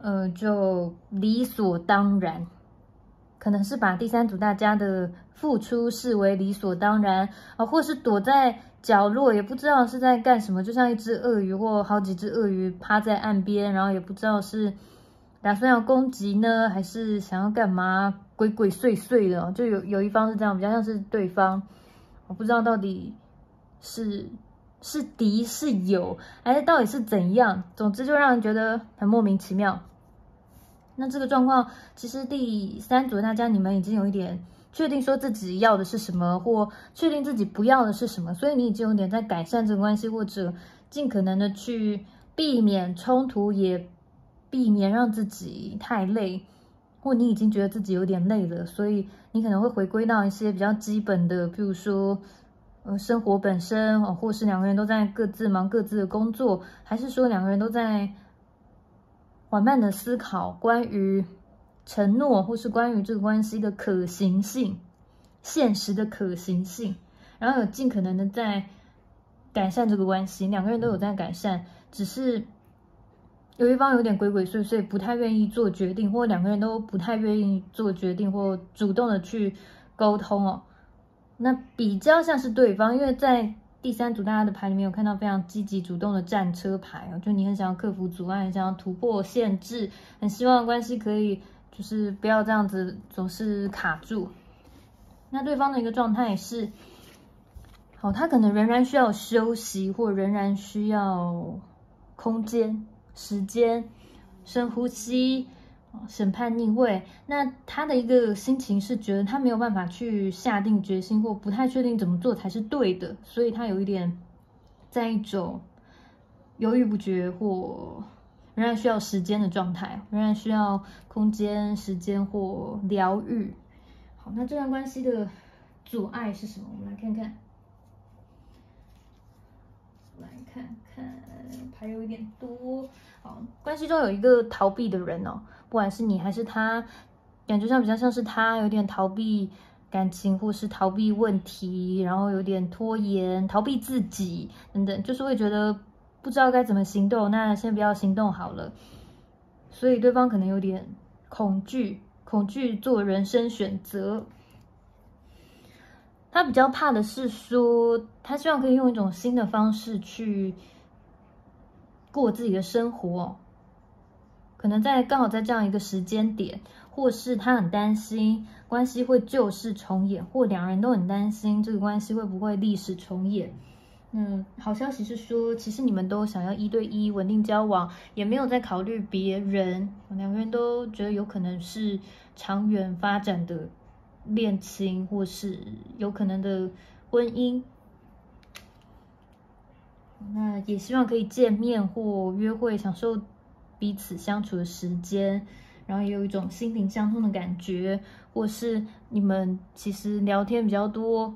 呃，就理所当然，可能是把第三组大家的付出视为理所当然啊，或是躲在角落，也不知道是在干什么，就像一只鳄鱼或好几只鳄鱼趴在岸边，然后也不知道是打算要攻击呢，还是想要干嘛，鬼鬼祟祟的，就有有一方是这样，比较像是对方，我不知道到底是是敌是友，还是到底是怎样，总之就让人觉得很莫名其妙。那这个状况，其实第三组大家你们已经有一点确定说自己要的是什么，或确定自己不要的是什么，所以你已经有点在改善这个关系，或者尽可能的去避免冲突，也避免让自己太累，或你已经觉得自己有点累了，所以你可能会回归到一些比较基本的，譬如说，呃，生活本身，哦，或是两个人都在各自忙各自的工作，还是说两个人都在缓慢的思考关于承诺，或是关于这个关系的可行性、现实的可行性，然后有尽可能的在改善这个关系，两个人都有在改善，只是有一方有点鬼鬼祟祟，不太愿意做决定，或两个人都不太愿意做决定，或主动的去沟通哦。那比较像是对方，因为在第三组大家的牌里面有看到非常积极主动的战车牌哦，就你很想要克服阻碍，很想要突破限制，很希望关系可以就是不要这样子总是卡住。那对方的一个状态是，好，他可能仍然需要休息，或仍然需要空间、时间、深呼吸。审判逆位，那他的一个心情是觉得他没有办法去下定决心，或不太确定怎么做才是对的，所以他有一点在一种犹豫不决，或仍然需要时间的状态，仍然需要空间、时间或疗愈。好，那这段关系的阻碍是什么？我们来看看，来看看，牌有一点多。好，关系中有一个逃避的人哦。不管是你还是他，感觉上比较像是他有点逃避感情，或是逃避问题，然后有点拖延、逃避自己等等，就是会觉得不知道该怎么行动，那先不要行动好了。所以对方可能有点恐惧，恐惧做人生选择。他比较怕的是说，他希望可以用一种新的方式去过自己的生活。可能在刚好在这样一个时间点，或是他很担心关系会旧事重演，或两人都很担心这个关系会不会历史重演。嗯，好消息是说，其实你们都想要一对一稳定交往，也没有在考虑别人，两个人都觉得有可能是长远发展的恋情，或是有可能的婚姻。那也希望可以见面或约会，享受彼此相处的时间，然后也有一种心灵相通的感觉，或是你们其实聊天比较多，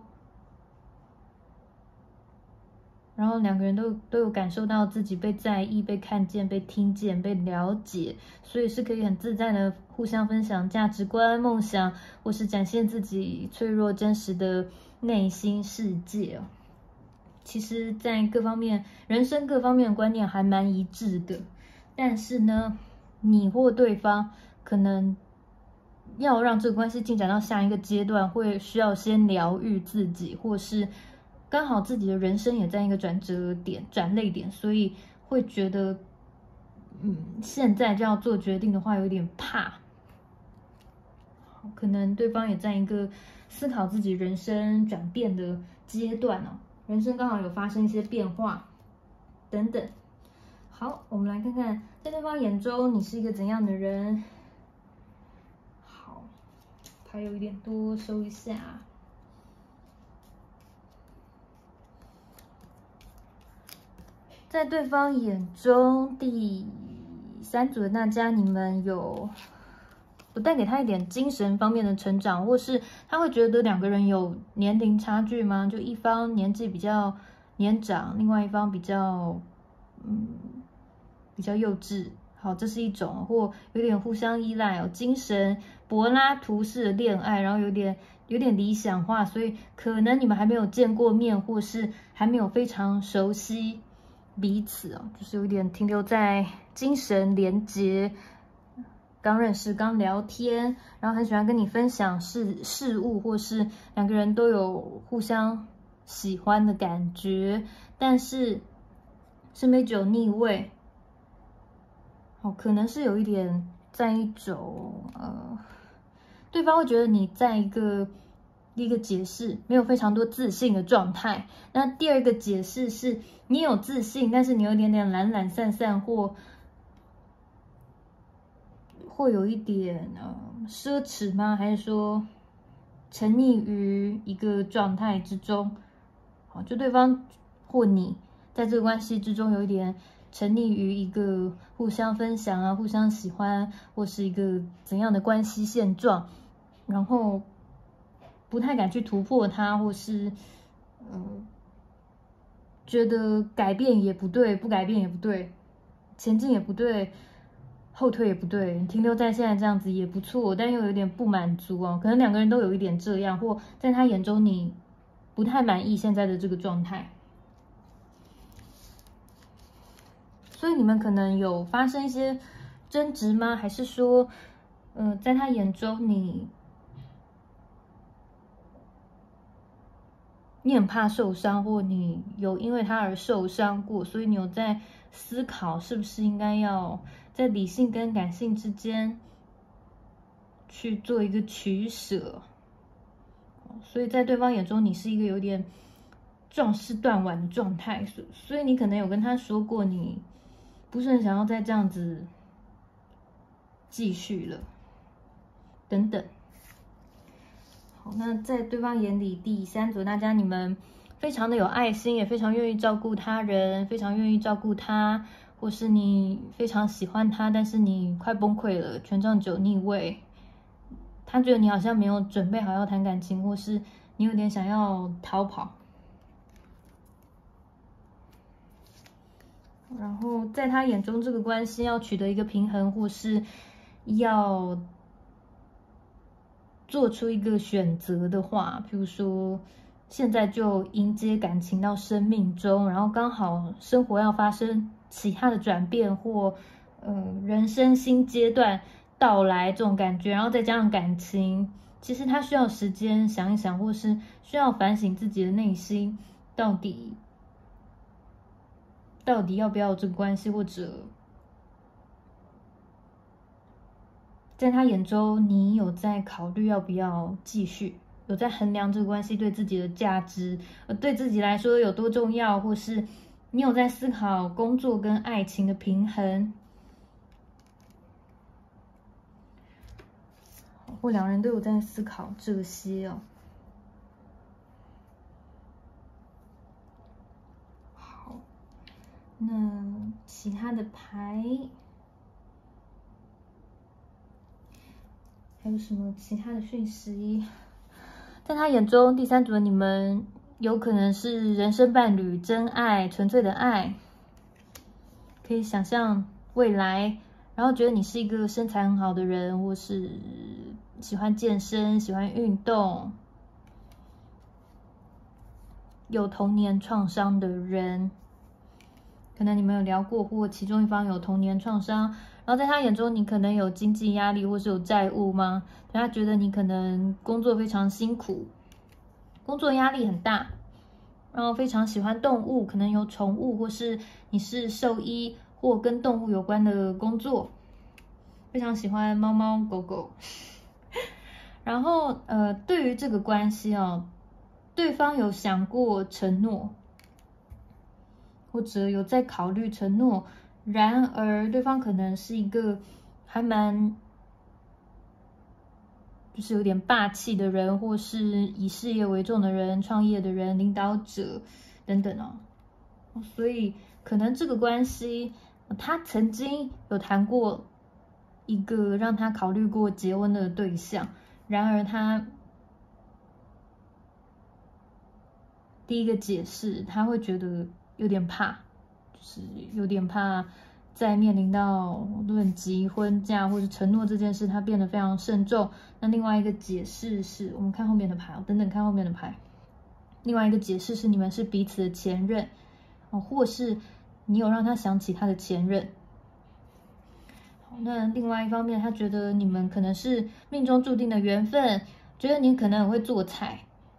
然后两个人都都有感受到自己被在意、被看见、被听见、被了解，所以是可以很自在的互相分享价值观、梦想，或是展现自己脆弱真实的内心世界。其实在各方面，人生各方面的观念还蛮一致的。但是呢，你或对方可能要让这个关系进展到下一个阶段，会需要先疗愈自己，或是刚好自己的人生也在一个转折点、转捩点，所以会觉得，嗯，现在就要做决定的话，有点怕。可能对方也在一个思考自己人生转变的阶段哦，人生刚好有发生一些变化，等等。好，我们来看看，在对方眼中你是一个怎样的人。好，牌有一点多，收一下。在对方眼中，第三组的大家，你们有有带给他一点精神方面的成长，或是他会觉得两个人有年龄差距吗？就一方年纪比较年长，另外一方比较嗯。比较幼稚，好，这是一种，或有点互相依赖哦，精神柏拉图式的恋爱，然后有点有点理想化，所以可能你们还没有见过面，或是还没有非常熟悉彼此哦，就是有点停留在精神连结刚认识、刚聊天，然后很喜欢跟你分享事事物，或是两个人都有互相喜欢的感觉，但是圣杯九逆位，哦，可能是有一点在一种呃，对方会觉得你在一个第一个解释没有非常多自信的状态，那第二个解释是你有自信，但是你有一点点懒懒散散或。会有一点呃奢侈吗？还是说沉溺于一个状态之中？好，就对方或你在这个关系之中有一点沉溺于一个互相分享啊、互相喜欢，或是一个怎样的关系现状，然后不太敢去突破它，或是嗯、呃、觉得改变也不对，不改变也不对，前进也不对。后退也不对，停留在现在这样子也不错，但又有点不满足哦。可能两个人都有一点这样，或在他眼中你不太满意现在的这个状态，所以你们可能有发生一些争执吗？还是说，呃，在他眼中你你很怕受伤，或你有因为他而受伤过，所以你有在思考是不是应该要在理性跟感性之间去做一个取舍，所以在对方眼中你是一个有点壮士断腕的状态，所所以你可能有跟他说过，你不是很想要再这样子继续了，等等。好，那在对方眼里，第三组大家你们非常的有爱心，也非常愿意照顾他人，非常愿意照顾他。或是你非常喜欢他，但是你快崩溃了，权杖九逆位，他觉得你好像没有准备好要谈感情，或是你有点想要逃跑。然后在他眼中，这个关系要取得一个平衡，或是要做出一个选择的话，譬如说现在就迎接感情到生命中，然后刚好生活要发生其他的转变，或呃人生新阶段到来这种感觉，然后再加上感情，其实他需要时间想一想，或是需要反省自己的内心，到底到底要不要这个关系，或者在他眼中，你有在考虑要不要继续，有在衡量这个关系对自己的价值，呃，对自己来说有多重要，或是你有在思考工作跟爱情的平衡，或两人都有在思考这些哦。好，那其他的牌还有什么其他的讯息？在他眼中，第三组的你们有可能是人生伴侣、真爱、纯粹的爱，可以想象未来，然后觉得你是一个身材很好的人，或是喜欢健身、喜欢运动，有童年创伤的人，可能你们有聊过，或其中一方有童年创伤，然后在他眼中，你可能有经济压力，或是有债务吗？他觉得你可能工作非常辛苦，工作压力很大，然后非常喜欢动物，可能有宠物，或是你是兽医或跟动物有关的工作，非常喜欢猫猫狗狗。然后呃，对于这个关系哦，对方有想过承诺，或者有在考虑承诺，然而对方可能是一个还蛮就是有点霸气的人，或是以事业为重的人，创业的人，领导者等等哦。所以可能这个关系，他曾经有谈过一个让他考虑过结婚的对象，然而他第一个解释，他会觉得有点怕，就是有点怕在面临到论及婚嫁或者承诺这件事，他变得非常慎重。那另外一个解释是，我们看后面的牌，等等看后面的牌。另外一个解释是，你们是彼此的前任，哦，或是你有让他想起他的前任。 那另外一方面，他觉得你们可能是命中注定的缘分，觉得你可能很会做菜。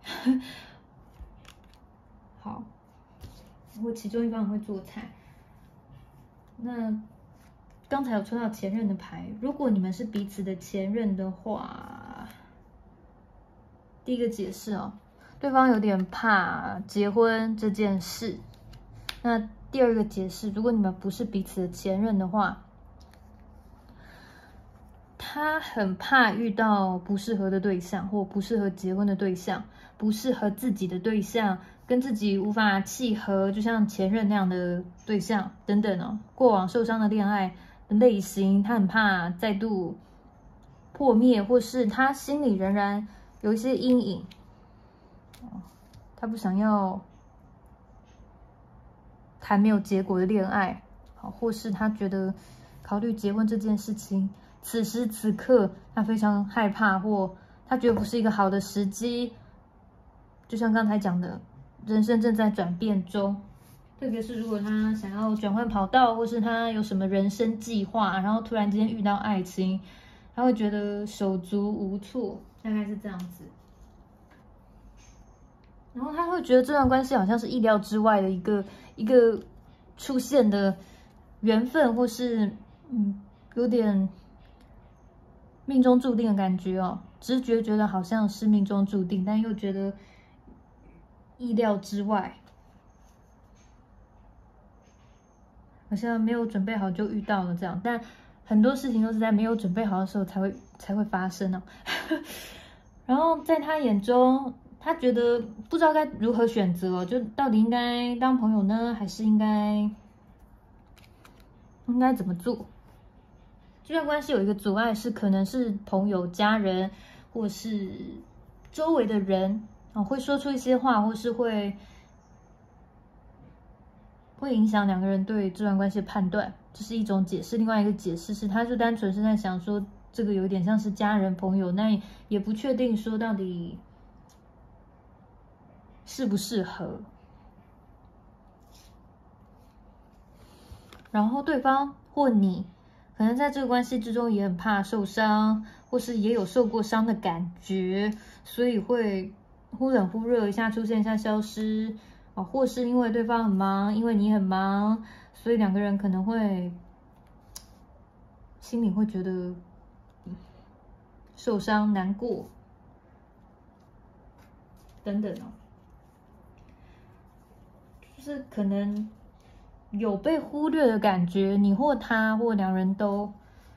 好，或其中一方很会做菜。那刚才有抽到前任的牌，如果你们是彼此的前任的话，第一个解释哦，对方有点怕结婚这件事。那第二个解释，如果你们不是彼此的前任的话，他很怕遇到不适合的对象，或不适合结婚的对象，不适合自己的对象，跟自己无法契合，就像前任那样的对象等等哦，过往受伤的恋爱的类型，他很怕再度破灭，或是他心里仍然有一些阴影，他不想要谈没有结果的恋爱，好，或是他觉得考虑结婚这件事情。此时此刻，他非常害怕，或他觉得不是一个好的时机。就像刚才讲的，人生正在转变中，特别是如果他想要转换跑道，或是他有什么人生计划，然后突然之间遇到爱情，他会觉得手足无措，大概是这样子。然后他会觉得这段关系好像是意料之外的一个一个出现的缘分，或是嗯有点命中注定的感觉哦，直觉觉得好像是命中注定，但又觉得意料之外，好像没有准备好就遇到了这样。但很多事情都是在没有准备好的时候才会才会发生哦。然后在他眼中，他觉得不知道该如何选择哦，就到底应该当朋友呢，还是应该应该怎么做？这段关系有一个阻碍是，可能是朋友、家人，或是周围的人啊，会说出一些话，或是会会影响两个人对这段关系的判断，这是一种解释。另外一个解释是，他就单纯是在想说，这个有点像是家人、朋友，那也不确定说到底适不适合。然后对方或你。可能在这个关系之中也很怕受伤，或是也有受过伤的感觉，所以会忽冷忽热，一下出现一下消失啊，或是因为对方很忙，因为你很忙，所以两个人可能会心里会觉得受伤、难过等等哦，就是可能。有被忽略的感觉，你或他或两人都。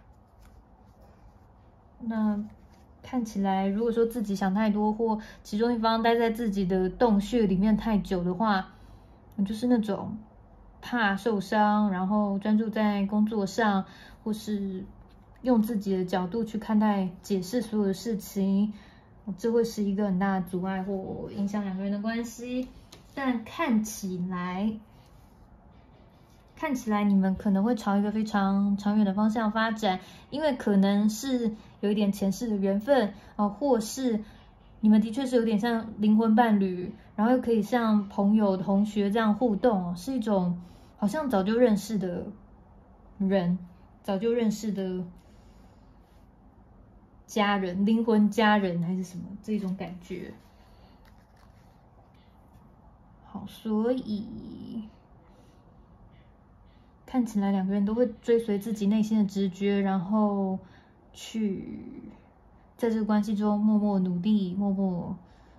那看起来，如果说自己想太多，或其中一方待在自己的洞穴里面太久的话，就是那种怕受伤，然后专注在工作上，或是用自己的角度去看待、解释所有的事情，这会是一个很大的阻碍或影响两个人的关系。但看起来。看起来你们可能会朝一个非常长远的方向发展，因为可能是有一点前世的缘分啊，或是你们的确是有点像灵魂伴侣，然后又可以像朋友、同学这样互动，是一种好像早就认识的人，早就认识的家人、灵魂家人还是什么这种感觉。好，所以。看起来两个人都会追随自己内心的直觉，然后去在这个关系中默默努力，默默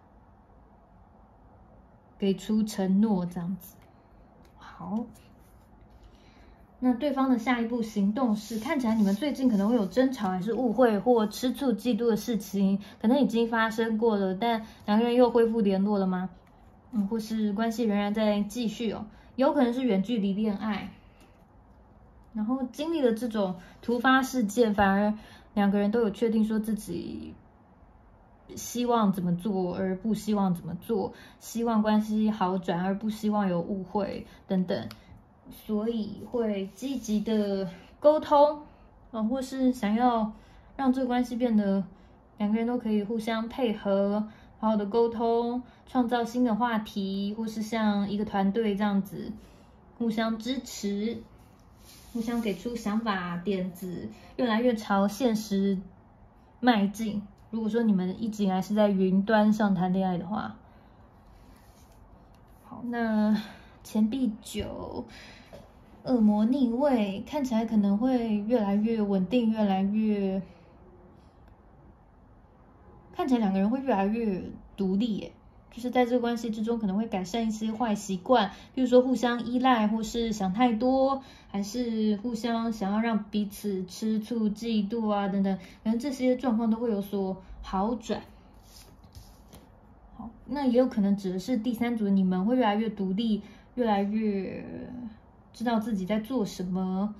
给出承诺，这样子。好，那对方的下一步行动是，看起来你们最近可能会有争吵，还是误会或吃醋、嫉妒的事情，可能已经发生过了，但两个人又恢复联络了吗？嗯，或是关系仍然在继续哦，有可能是远距离恋爱。然后经历了这种突发事件，反而两个人都有确定说自己希望怎么做，而不希望怎么做，希望关系好转，而不希望有误会等等，所以会积极的沟通，啊，或是想要让这个关系变得两个人都可以互相配合，好好的沟通，创造新的话题，或是像一个团队这样子互相支持。 互相给出想法、点子，越来越朝现实迈进。如果说你们一直以来是在云端上谈恋爱的话，好，那钱币九，恶魔逆位，看起来可能会越来越稳定，越来越，看起来两个人会越来越独立耶。就是在这个关系之中，可能会改善一些坏习惯，比如说互相依赖，或是想太多，还是互相想要让彼此吃醋、嫉妒啊等等，可能这些状况都会有所好转。好，那也有可能指的是第三组的你们会越来越独立，越来越知道自己在做什么，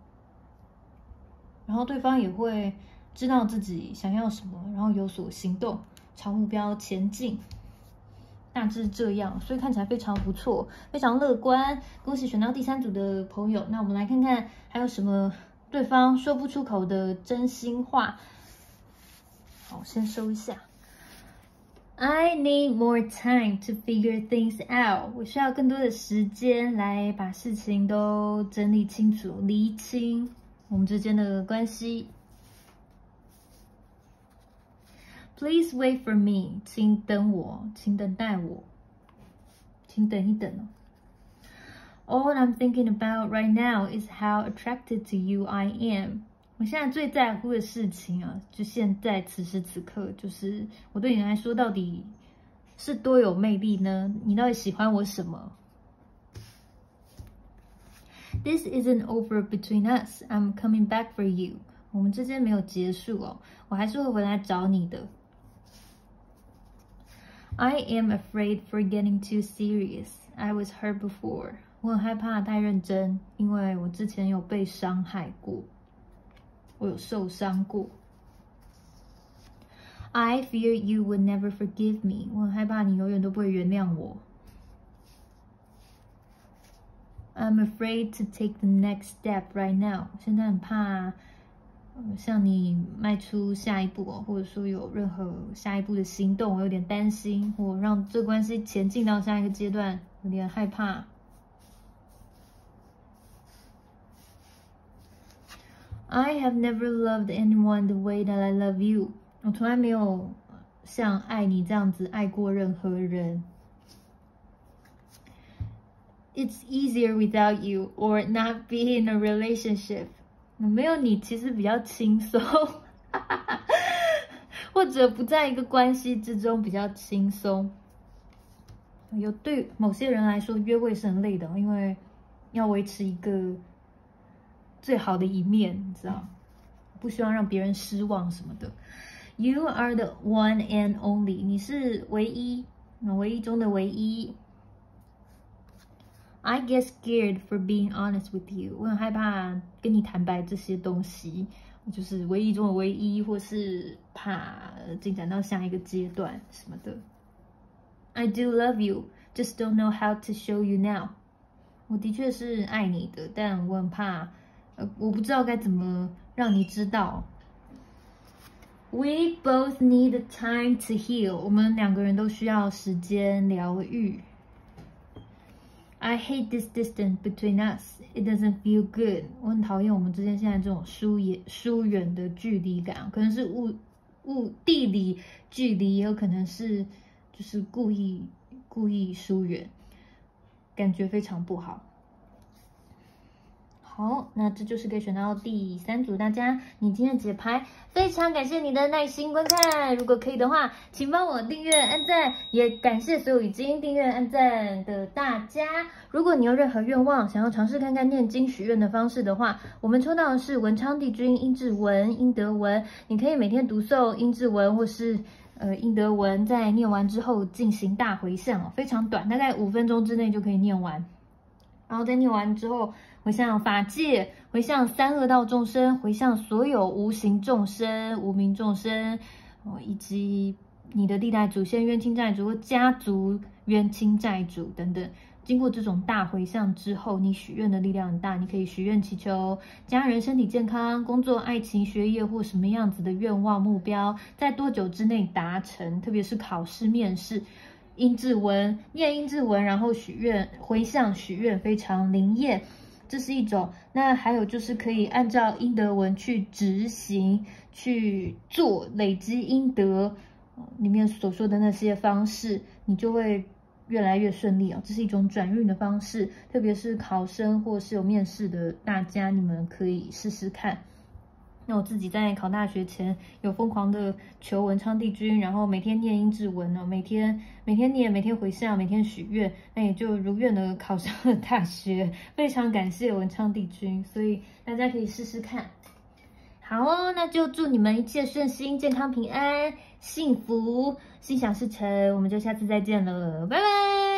然后对方也会知道自己想要什么，然后有所行动，朝目标前进。大致这样，所以看起来非常不错，非常乐观。恭喜选到第三组的朋友。那我们来看看还有什么对方说不出口的真心话。好，先收一下。I need more time to figure things out。我需要更多的时间来把事情都整理清楚、厘清我们之间的关系。Please wait for me， 请等我，请等待我，请等一等哦。All I'm thinking about right now is how attracted to you I am。我现在最在乎的事情啊，就现在此时此刻，就是我对你来说到底是多有魅力呢？你到底喜欢我什么 ？This isn't over between us. I'm coming back for you。我们之间没有结束哦，我还是会回来找你的。I am afraid for getting too serious. I was hurt before. 我很害怕太认真，因为我之前有被伤害过，我有受伤过。I fear you would never forgive me. 我很害怕你永远都不会原谅我。I'm afraid to take the next step right now. 现在很怕。向你迈出下一步哦，或者说有任何下一步的行动，我有点担心，或让这关系前进到下一个阶段，有点害怕。I have never loved anyone the way that I love you。我从来没有像爱你这样子爱过任何人。It's easier without you, or not be in a relationship。没有你其实比较轻松，或者不在一个关系之中比较轻松。有对某些人来说，约会是很累的，因为要维持一个最好的一面，你知道，不希望让别人失望什么的。You are the one and only， 你是唯一，唯一中的唯一。I get scared for being honest with you。我很害怕跟你坦白这些东西，就是唯一中的唯一，或是怕进展到下一个阶段什么的。I do love you, just don't know how to show you now。我的确是爱你的，但我很怕，呃，我不知道该怎么让你知道。We both need time to heal。我们两个人都需要时间疗愈。I hate this distance between us. It doesn't feel good. 我很讨厌我们之间现在这种疏远、疏远的距离感，可能是物物地理距离，也有可能是就是故意故意疏远，感觉非常不好。好，那这就是可以选到第三组大家你今天的解牌，非常感谢你的耐心观看。如果可以的话，请帮我订阅、按赞，也感谢所有已经订阅、按赞的大家。如果你有任何愿望，想要尝试看看念经许愿的方式的话，我们抽到的是文昌帝君阴骘文、阴德文，你可以每天读诵阴骘文或是呃阴德文，在念完之后进行大回向哦，非常短，大概五分钟之内就可以念完。然后在念完之后，回向法界，回向三恶道众生，回向所有无形众生、无名众生，哦，以及你的历代祖先冤亲债主、家族冤亲债主等等。经过这种大回向之后，你许愿的力量很大，你可以许愿祈求家人身体健康、工作、爱情、学业或什么样子的愿望目标，在多久之内达成，特别是考试、面试。阴骘文，念阴骘文，然后许愿回向许愿，非常灵验。 这是一种。那还有就是可以按照阴德文去执行、去做，累积阴德，里面所说的那些方式，你就会越来越顺利哦。这是一种转运的方式，特别是考生或是有面试的大家，你们可以试试看。那我自己在考大学前有疯狂的求文昌帝君，然后每天念阴骘文哦，每天每天念，每天回向，每天许愿，那也就如愿的考上了大学。非常感谢文昌帝君，所以大家可以试试看。好哦，那就祝你们一切顺心、健康平安、幸福、心想事成。我们就下次再见了，拜拜。